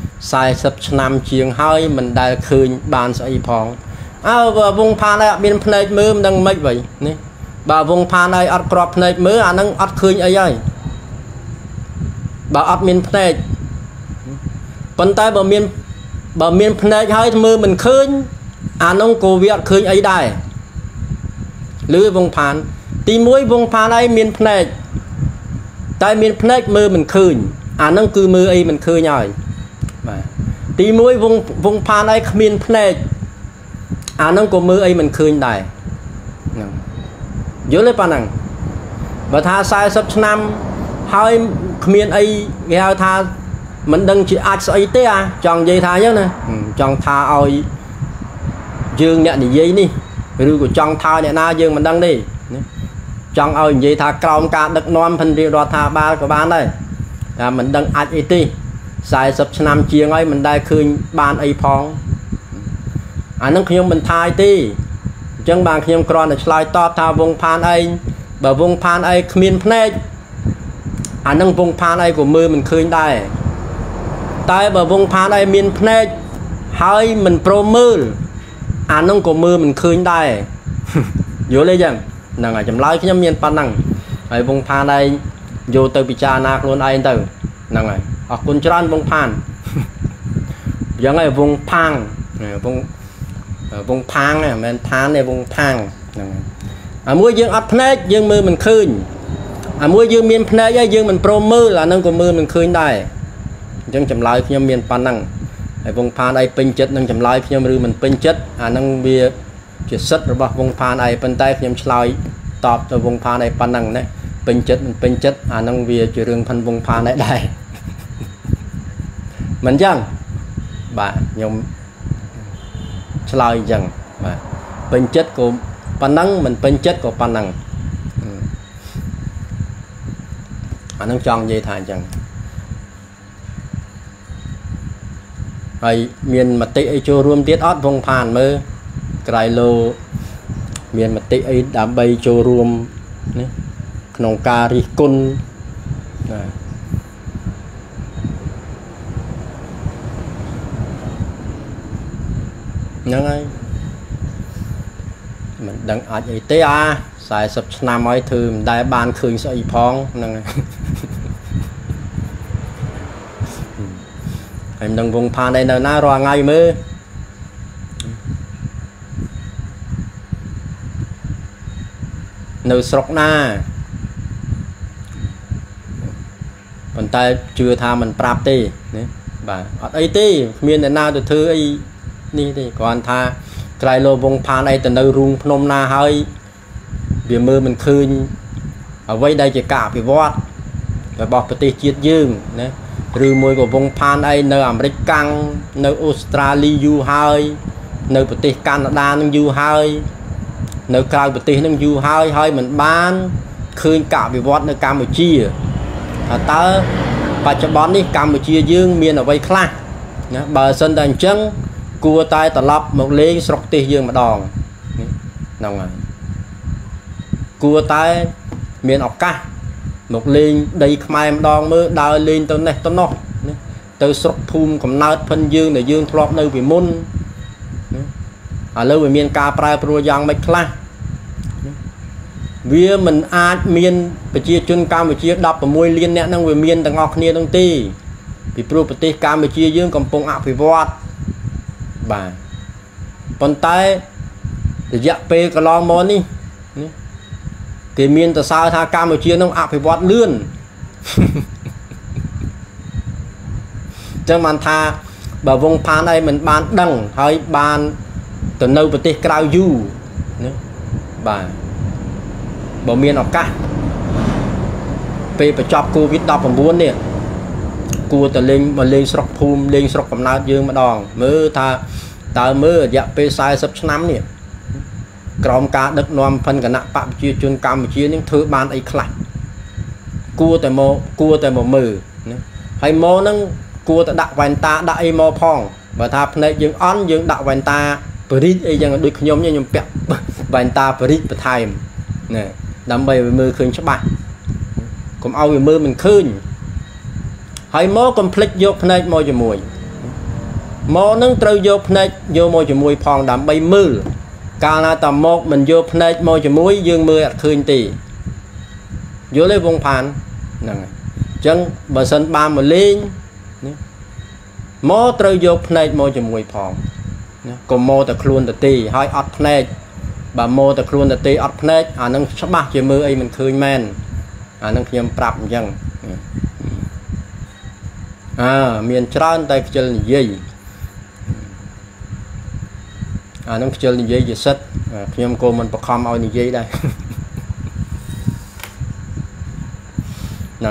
40ឆ្នាំជាងហើយមិនដែលឃើញបានស្អីផងអើវងផានហើយអត់មានភ្នែកមើលមិនដឹងមិនវិញនេះបើវងផានហើយអត់ក្របភ្នែកមើលអានឹងអត់ឃើញអីហើយបើអត់មានភ្នែកប៉ុន្តែបើមានបើមានភ្នែកហើយមើលមិនឃើញអានោះក៏វាអត់ឃើញអីដែរឬវងផានទីមួយវងផានហើយមានភ្នែកតែមានភ្នែកមើលមិនឃើញអានោះគឺមើលអីមិនឃើញហើយបាទទីមួយវងវងផានហើយគ្មានភ្នែកអានោះក៏មើលអីមិនឃើញដែរហ្នឹងយល់ទេប៉ណ្ណឹងបើថា40ឆ្នាំហើយគ្មានអីគេហៅថាមិនដឹងជាអាចស្អីទេអាចង់និយាយថាអញ្ចឹងណាចង់ថាឲ្យយើងអ្នកនិយាយនេះឬក៏ចង់ថាអ្នកណាយើងមិនដឹងទេចង់ឲ្យនិយាយថាក្រោមការដឹកនាំพันธุ์រដ្ឋាភិបាលក៏បានដែរតែមិនដឹងអាចអីទេ40ឆ្នាំជាងហើយមិនដែលឃើញបានអីផងអានឹងខ្ញុំមិនថាទេអញ្ចឹងបានខ្ញុំគ្រាន់តែឆ្លើយតបថាវងផានឯងបើវងផានឯងគ្មានភ្នែកអានឹងវងផានឯងក៏មើលមិនឃើញដែរតែបើវងផានឯងមានភ្នែកហើយមិនព្រមមើលអានោះក៏មើលមិនឃើញដែរយល់ទេចឹងហ្នឹងហើយចម្លើយខ្ញុំមានប៉ុណ្ណឹងហើយវងផានឯងយកទៅពិចារណាខ្លួនឯងទៅហ្នឹងហើយអរគុណច្រើនវងផានយ៉ាងហើយវងផាងវងវងផាងហ្នឹងមិនមែនផានទេវងផាងហ្នឹងហើយអាមួយយើងអត់ភ្នែកយើងមើលមិនឃើញអាមួយយើងមានភ្នែកហើយយើងមិនព្រមមើលអានោះក៏មើលមិនឃើញដែរអញ្ចឹងចម្លើយខ្ញុំមានប៉ុណ្ណឹងហើយវងផានឯងពេញចិត្តនឹងចម្លើយខ្ញុំឬមិនពេញចិត្តអានឹងវាជាសិទ្ធិរបស់វងផានឯងប៉ុន្តែខ្ញុំឆ្លើយតបទៅវងផានឯងប៉ុណ្ណឹងណាពេញចិត្តមិនពេញចិត្តអានឹងវាជារឿងផាន់វងផានឯងដែរមិនអញ្ចឹងបាទខ្ញុំឆ្លើយអញ្ចឹងបាទពេញចិត្តក៏ប៉ុណ្ណឹងមិនពេញចិត្តក៏ប៉ុណ្ណឹងអានឹងចង់និយាយថាអញ្ចឹងហើយមានមតិអីចូលរួមទៀតអត់វងផានមើលក្រៃលោមានមតិអីដើម្បីចូលរួមនេះក្នុងការរិះគន់ណាហ្នឹងហើយមិនដឹងអាចអីទេអា40ឆ្នាំហើយធ្វើមិនដែលបានឃើញស្អីផងហ្នឹងហើយហើយមិនដឹងវងផានឯនៅណារាល់ថ្ងៃមើលនៅស្រុកណាប៉ុន្តែជឿថាមិនប្រាប់ទេណាបាទអត់អីទេគ្មានអ្នកណាទៅធ្វើអីនេះទេគ្រាន់ថាក្រៃលោវងផានឯទៅនៅរូងភ្នំណាហើយវាមើលមិនឃើញអ្វីដែលជាការអភិវឌ្ឍរបស់ប្រទេសជាតិយើងណាឬមួយក៏វងផានឯនៅអាមេរិកកាំងនៅអូស្ត្រាលីយូរហើយនៅប្រទេសកាណាដានឹងយូរហើយ nơi cao bờ tây nâng du hơi hơi mình ban khơi cả bị vót nơi Campuchia ta và cho bón đi Campuchia dương miền ở vây khla bờ sân đàn chân cua tay tạt lọc một ly sọc tê dương mà đòn nông này cua tay miền ọc cá một ly đầy mai đòn mưa đào lên tới này tới nó từ sọc phum cầm nát phân dương để dương thọp nơi bị môn ở lâu về miền ca prai pro giang mạch khla vì mình ai miềnไปchia chun Campuchia đập vào môi liên nè năng về miền tầng ngọc nia tông ti vì proประเทศ Campuchia យើងកំពុងអភិវឌ្ឍបាទប៉ុន្តែរយៈពេលកន្លងមកនេះគេមានតសើថា Campuchia នឹងអភិវឌ្ឍលឿនចឹងបានថាបើវងផានអីមិនបានដឹងហើយបានទៅនៅប្រទេសក្រៅយូរណាបាទបើមានឱកាសពេលបញ្ចប់ Covid ដប់ប្រាំបួន នេះគួរតែលេងមកលេងស្រុកភូមិលេងស្រុកកំណើតយើងម្ដងមើលថាតើមើលរយៈពេល สี่สิบ ឆ្នាំនេះក្រោមការដឹកនាំផិនគណៈបកប្រជាជនកម្ពុជានឹងធ្វើបានអីខ្លះគួរតែមកគួរតែមកមើលណាហើយមកនឹងគួរតែដាក់វ៉ែនតាដាក់អីមកផងបើថាភ្នែកយើងអន់យើងដាក់វ៉ែនតាបរិទ្ធអីយ៉ាងដូចខ្ញុំខ្ញុំពាក់វ៉ែនតាបរិទ្ធបន្ថែមណាដើម្បីឲ្យមើលឃើញច្បាស់កុំឲ្យវាមើលមិនឃើញហើយមកកុំភ្លេចយកភ្នែកមកជាមួយមកនឹងត្រូវយកភ្នែកយកមកជាមួយផងដើម្បីមើលកាលណាតាមកមិនយកភ្នែកមកជាមួយយើងមើលអត់ឃើញទេយល់ទេវងផានហ្នឹងហើយអញ្ចឹងបើសិនបានមកលេងមកត្រូវយកភ្នែកមកជាមួយផងណាកុំមកតែខ្លួនទៅទេហើយអត់ភ្នែកបើមកតែខ្លួនទៅទេអត់ភ្នែកអានឹងច្បាស់ជាមើលអីមិនឃើញមែនអានឹងខ្ញុំប្រាប់អញ្ចឹងអើមានច្រើនតែខ្ជិលនិយាយអានឹងខ្ជិលនិយាយជាសិតខ្ញុំក៏មិនបខំឲ្យនិយាយដែរហ្នឹង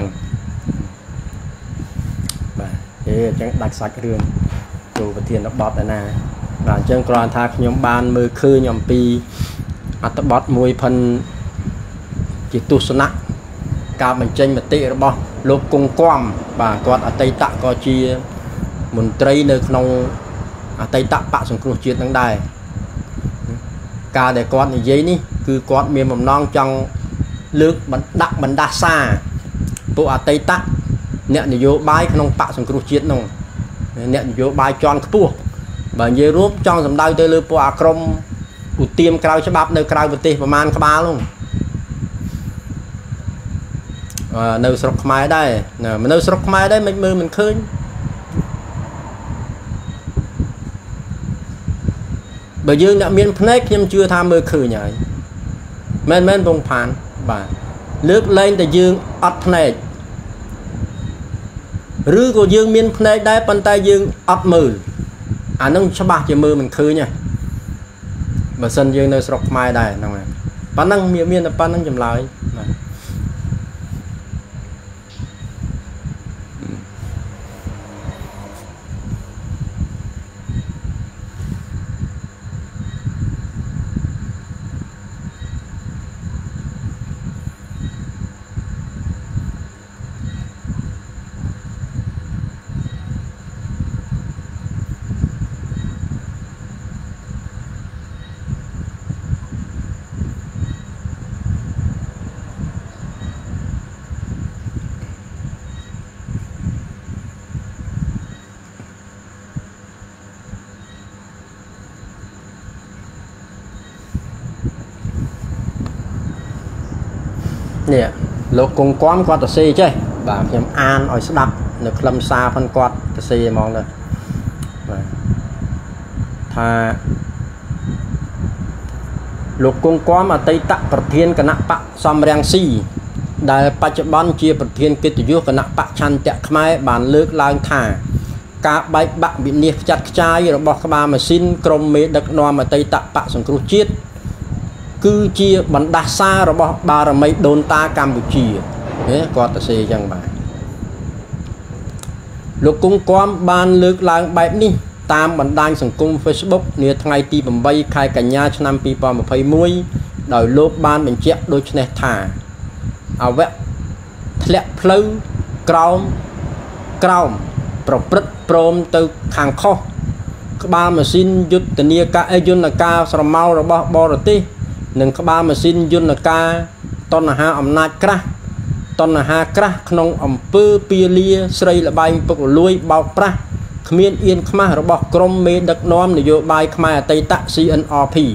បាទអេអញ្ចឹងដាច់សាច់រឿងចូលប្រធានបទឯណាបាទអញ្ចឹងគ្រាន់ថាខ្ញុំបានមើលឃើញអំពីអត្ថបទមួយផិនជាទស្សនៈការបញ្ចេញមតិរបស់លោកគង់គំបាទគាត់អតីតក៏ជាមន្ត្រីនៅក្នុងអតីតបកសង្គ្រោះជាតិនឹងដែរការដែលគាត់និយាយនេះគឺគាត់មានបំណងចង់លើកបណ្ដាក់បណ្ដាសាពួកអតីតអ្នកនយោបាយក្នុងបកសង្គ្រោះជាតិនោះអ្នកនយោបាយជាន់ខ្ពស់បើនិយាយរួមចង់សម្ដៅទៅលើពួកអាក្រមឧទាមក្រៅច្បាប់នៅក្រៅប្រទេសប្រមាណក្បាលនោះនៅស្រុកខ្មែរដែរនៅស្រុកខ្មែរដែរមិនមើលមិនឃើញបើយើងអ្នកមានភ្នែកខ្ញុំជឿថាមើលឃើញហើយមែនមែនបងផានបាទលើកលែងតែយើងអត់ភ្នែកឬក៏យើងមានភ្នែកដែរប៉ុន្តែយើងអត់មើលអានឹងច្បាស់ជាមើលមិនឃើញហ៎បើសិនយើងនៅស្រុកខ្មែរដែរហ្នឹងហើយប៉ុណ្ណឹងមានមានតែប៉ុណ្ណឹងចម្លើយបាទនេះលោកគង់គំគាត់ទៅសេចេះបាទខ្ញុំអានឲ្យស្ដាប់នៅខ្លឹមសារផងគាត់ទៅសេហ្មងទៅបាទថាលោកគង់គំអតីតប្រធានគណៈបកសំរងស៊ីដែលបច្ចុប្បន្នជាប្រធានកិត្តិយសគណៈបកឆន្ទៈខ្មែរបានលើកឡើងថាការបែកបាក់វិនិច្ឆ័យខ្ចាត់ខ្ចាយរបស់ក្បាលម៉ាស៊ីនក្រុមមេដឹកនាំអតីតបកសង្គ្រោះជាតិគឺជាបណ្ដាសារបស់បារមីដូនតាកម្ពុជាគាត់ទៅសេអញ្ចឹងបាទលោកគង់គំបានលើកឡើងបែបនេះតាមបណ្ដាញសង្គម Facebook នាថ្ងៃទី 8 ខែកញ្ញាឆ្នាំ ពីរពាន់ម្ភៃមួយ đời lốp ban mình chẹt đôi chân thả ở vẽ lẹ phơi cào cào pro prất prom từ hàng kho các ba mà xin dứt tình yêu ca ai dun là ca sầm mau rồi bỏ bỏ rồi tí nâng các ba mà xin dun là ca ton là ha ẩm nát kra ton là ha kra không ẩm pư pia lia sray là bay bọc lùi bao pra miền yên khma rồi bỏ krom mê đặc nom để vô bay khma tây tạ xê en rờ pê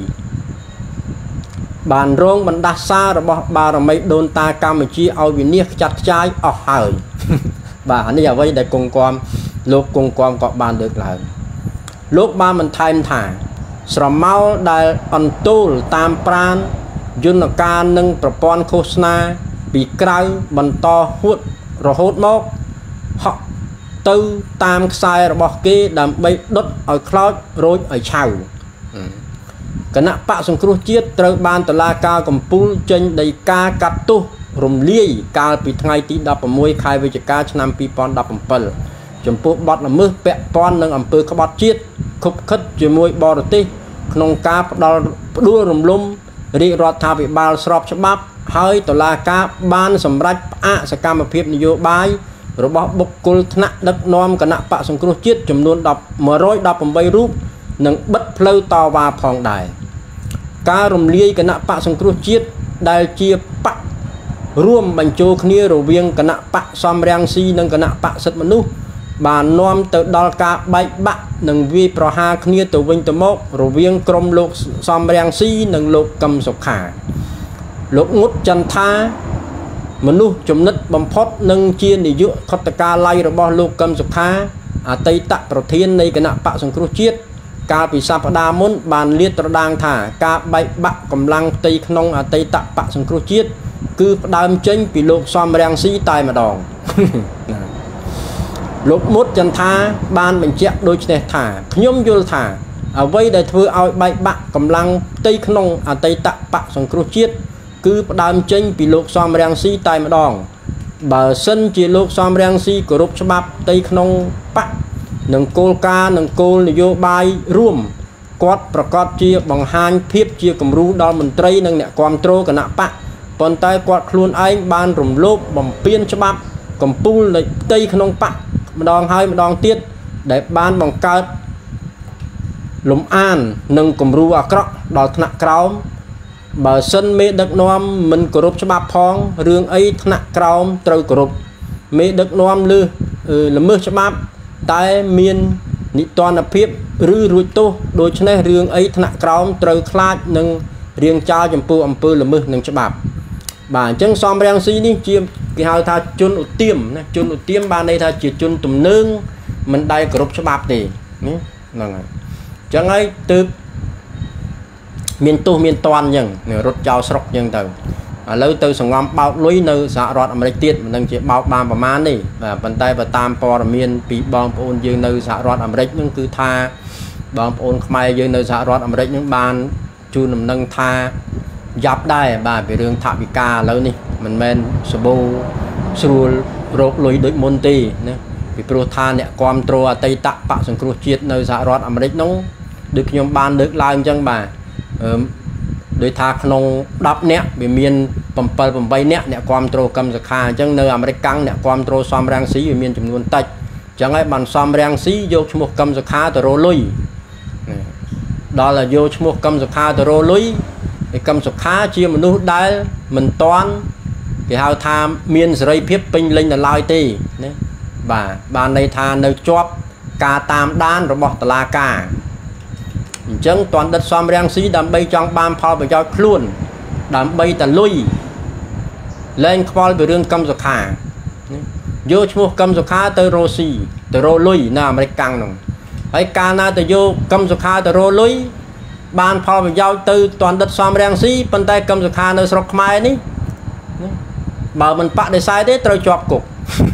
bàn rong bàn đa xa rồi bỏ ba rồi mấy đồn ta Campuchia ao việt niết chặt trái ở hải và này là vậy để cùng quan lúc cùng quan có bàn được lại lúc ba mình thay thả sầm máu đại ẩn tu tam pran dun là ca nâng propon khosna bị cay bần to hút rồi hút mốc họ tư tam sai rồi bỏ kia đầm bay đốt ở cloud rồi ở chào cái nắp bạc sông cua chiết từ ban từ la ca cầm pul trên đầy ca cắt tu rùm lia ca bị ngày tí đập môi khai về ca năm pi pon đập bẩn chấm pua bọt là mưa bẹ pon nâng ẩm pơ các bọt chiết khúc khất chỉ môi bò rồi tí nông ca đo đua rùm lum đi rót thà bị bao sọp cho bắp hơi từ la ca ban sầm rách ạ sẽ cam một phiệp nhiều bài rồi bỏ bốc côn nặng đất nom cái nắp bạc sông cua chiết chấm luôn đập mở rối đập bằng bay rúp nâng bất phơi to và phòng đài ca rùm lia cái nắp bạc sông cua chiết đại chia bạcរួមបញ្ចូលគ្នារវាងគណៈបកសំរាំងស៊ីនិងគណៈបកសិទ្ធិមនុស្សបាននាំទៅដល់ការបែកបាក់និងវាយប្រហារគ្នាទៅវិញទៅមករវាងក្រុមលោកសំរាំងស៊ីនិងលោកកឹមសុខាលោកងុតចន្ទថាមនុស្សចំណិតបំផុតនិងជានាយកខុទ្ទកាល័យរបស់លោកកឹមសុខាអតីតប្រធាននៃគណៈបកសង្គ្រោះជាតិកាលពីសប្តាហ៍មុនបានលាតត្រដាងថាការបែកបាក់កម្លាំងផ្ទៃក្នុងអតីតបកសង្គ្រោះជាតិគឺផ្ដើមចេញពីលោកសំរាំងស៊ីតែម្ដងលោកមុតចន្ទថាបានបញ្ជាក់ដូចនេះថាខ្ញុំយល់ថាអ្វីដែលធ្វើឲ្យបែកបាក់កម្លាំងផ្ទៃក្នុងអតីតបកសង្គ្រោះជាតិគឺផ្ដើមចេញពីលោកសំរាំងស៊ីតែម្ដងបើសិនជាលោកសំរាំងស៊ីគោរពច្បាប់ផ្ទៃក្នុងបកនិងគោលការណ៍និងគោលនយោបាយរួមគាត់ប្រកាសជាបង្ហាញភាពជាគំរូដល់មន្ត្រីនិងអ្នកគាំទ្រគណៈបកប៉ុន្តែគាត់ខ្លួនឯងបានរំលោភបំពានច្បាប់កំពូលនៃផ្ទៃក្នុងបកម្ដងហើយម្ដងទៀតដែលបានបង្កើតលំអាននិងគំរូអាក្រក់ដល់ថ្នាក់ក្រោមបើសិនមេដឹកនាំមិនគោរពច្បាប់ផងរឿងអីថ្នាក់ក្រោមត្រូវគោរពមេដឹកនាំលើល្មើសច្បាប់តែមាននិទានភាពឬរួចទោសដូច្នេះរឿងអីថ្នាក់ក្រោមត្រូវខ្លាចនិងរៀងចោលចំពោះអំពើល្មើសនឹងច្បាប់បាទអញ្ចឹងសំរាំងស៊ីនេះជាគេហៅថាជនឧទាមណាជនឧទាមបានន័យថាជាជនទំនើងមិនដែលគោរពច្បាប់ទេនេះហ្នឹងហើយអញ្ចឹងហើយទើបមានទោសមានតន់អញ្ចឹងរត់ចោលស្រុកអញ្ចឹងទៅឥឡូវទៅសង្ងំបោកលុយនៅសហរដ្ឋអាមេរិកទៀតមិនដឹងជាបោកបានប្រមាណទេបាទប៉ុន្តែបើតាមព័ត៌មានពីបងប្អូនយើងនៅសហរដ្ឋអាមេរិកហ្នឹងគឺថាបងប្អូនខ្មែរយើងនៅសហរដ្ឋអាមេរិកហ្នឹងបានជូនដំណឹងថាយ៉ាប់ដែរបាទពីរឿងថាវិការឥឡូវនេះមិនមែនសបោស្រួលរោគលុយដូចមុនទេណាពីព្រោះថាអ្នកគាំទ្រអតីតបកសង្គ្រោះជាតិនៅសហរដ្ឋអាមេរិកនោះដូចខ្ញុំបានលើកឡើងអញ្ចឹងបាទអឺដោយថាក្នុងដប់នាក់វាមានbảy 8នាក់អ្នកគាំទ្រកឹមសុខាអញ្ចឹងនៅអាមេរិកកាំងអ្នកគាំទ្រសំរាំងស៊ីវាមានចំនួនតិចអញ្ចឹងហើយបានសំរាំងស៊ីយកឈ្មោះកឹមសុខាទៅរលុយដល់តែយកឈ្មោះកឹមសុខាទៅរលុយឯកឹមសុខាជាមនុស្សដែលមិនតាន់គេហៅថាមានសេរីភាពពេញលេញនៅឡើយទេណាបាទបានន័យថានៅជាប់ការតាមដានរបស់តុលាការអញ្ចឹងតន់ដិតសំរាំងស៊ីដើម្បីចង់បានផលប្រយោជន៍ខ្លួនដើម្បីតែលុយលែងខ្វល់ពីរឿងកឹមសុខាយកឈ្មោះកឹមសុខាទៅរស៊ីទៅរលុយនៅអាមេរិកកាំងនោះហើយកាលណាទៅយកកឹមសុខាទៅរលុយបានផលប្រយោជន៍ទៅតន់ដិតសំរាំងស៊ីប៉ុន្តែកឹមសុខានៅស្រុកខ្មែរនេះបើមិនបដិសេធទេត្រូវជាប់គុក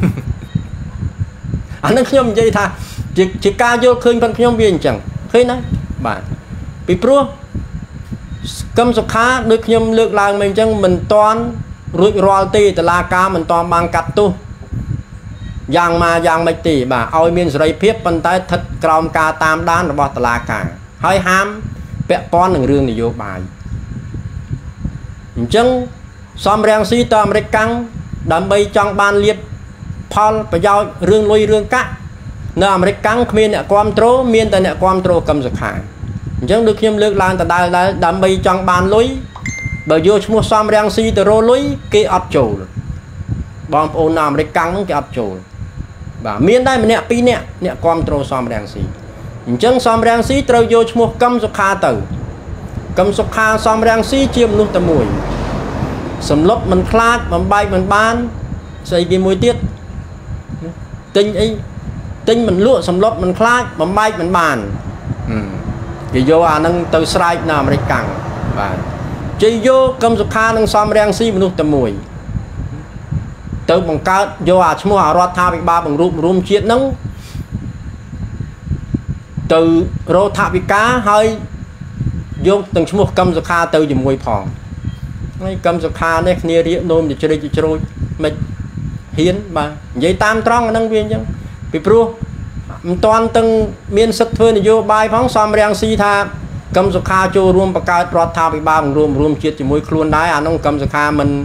អានេះខ្ញុំនិយាយថាជាជាការយល់ឃើញរបស់ខ្ញុំវាអញ្ចឹងឃើញណាបាទពីព្រោះកឹមសុខាដូចខ្ញុំលើកឡើងមកអញ្ចឹងមិនតាន់រួចរាល់ទេតុលាការមិនតាន់បានកាត់ទោសយ៉ាងមកយ៉ាងម៉េចទេបាទឲ្យមានសេរីភាពប៉ុន្តែស្ថិតក្រោមការតាមដានរបស់តុលាការហើយហាមពាក់ព័ន្ធនឹងរឿងនយោបាយ chẳng xóm rèn si tờ Mỹ căng đầm bay trong ban liệt Paul bây giờ rương lôi rương cắt nơi Mỹ căng miền nè quam trố miền tại nè quam trố cầm giật hàng chẳng được nhâm lược lan tại đài đầm bay trong ban lối bởi vô mua xóm rèn si tờ rô lối kia ấp chủ bom ôn nam Mỹ căng cái ấp chủ và miền đây mình nè pi nè nè quam trố xóm rèn si chẳng xóm rèn si trâu vô mua cầm giật hà tử cầm giật hà xóm rèn si chiêm nút tầm mùi sầm lốp mình khát mình bay mình bán xây cái môi tiết tinh ấy tinh mình lụa sầm lốp mình khát mình bay mình bàn thì vô à nâng từ sài nào mà cẳng và chỉ vô cầm giật kha nâng xóm rèn si mình tầm mùi từ bằng cao vô à mua à rót tha bị ba bằng rùm rùm chiết nâng từ rô thạ bị cá hơi vô từng mua cầm giật kha từ dùng mùi phòng cầm giật kha này nia điện nôm để chơi chơi chơi mình hiến mà vậy tam trăng năng viên chứ bị pro toàn từng miền sắt thôi vô bài phóng xóm rèn si tha cầm giật kha cho rùm bạc cao rót tha bị ba bằng rùm rùm chiết chỉ mùi khuôn đái à nông cầm giật kha mình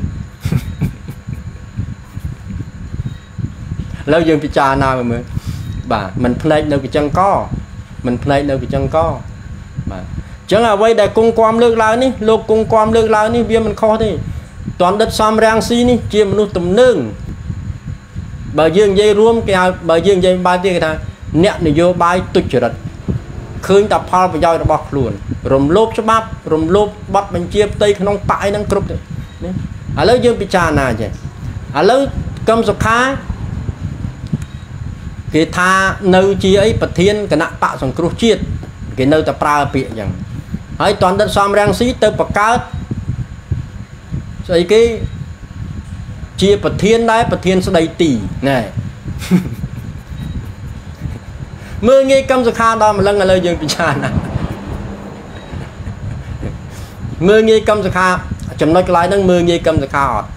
lâu dừng bị trà nào mà mới bà mình play đâu bị chân co mình play đâu bị chân co bà chẳng là vậy để cung quam lược lại ní lục cung quam lược lại ní viên mình kho thì toàn đất xóm rang si ní chia một nút tầm nương bờ dương dây ruộng kêu bờ dương dây ba tiếng ta nẹt này vô bay tụt trở đất khơi tập phao và dòi nó bọc luôn rùm lốp cho bắp rùm lốp bắt mình chia tây không tại năng cướp đấy à lâu dương bị trà nào chứ à lâu cầm sọc khá cái tha nơi chi ấy bật thiên cái nặng bạo sòng cướp chiết cái nơi tập pra bị chẳng hãy toàn đất xóm rang xí từ bậc cao rồi cái chia bậc thiên đấy bậc thiên sẽ đầy tỷ này mưa nghe cầm giật kha đó mà lần là lời dương bị tràn này mưa nghe cầm giật kha chấm nói cái lái năng mưa nghe cầm giật kha ọt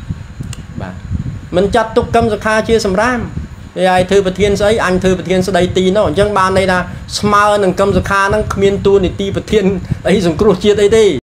mình chặt tục cầm giật kha chia sầm ram thì ai thư bậc thiên ấy anh thư bậc thiên sẽ đầy tỷ nó chẳng ban đây là smart nâng cầm giật kha nâng miền tu này ti bậc thiên ấy dùng cua chia đây đi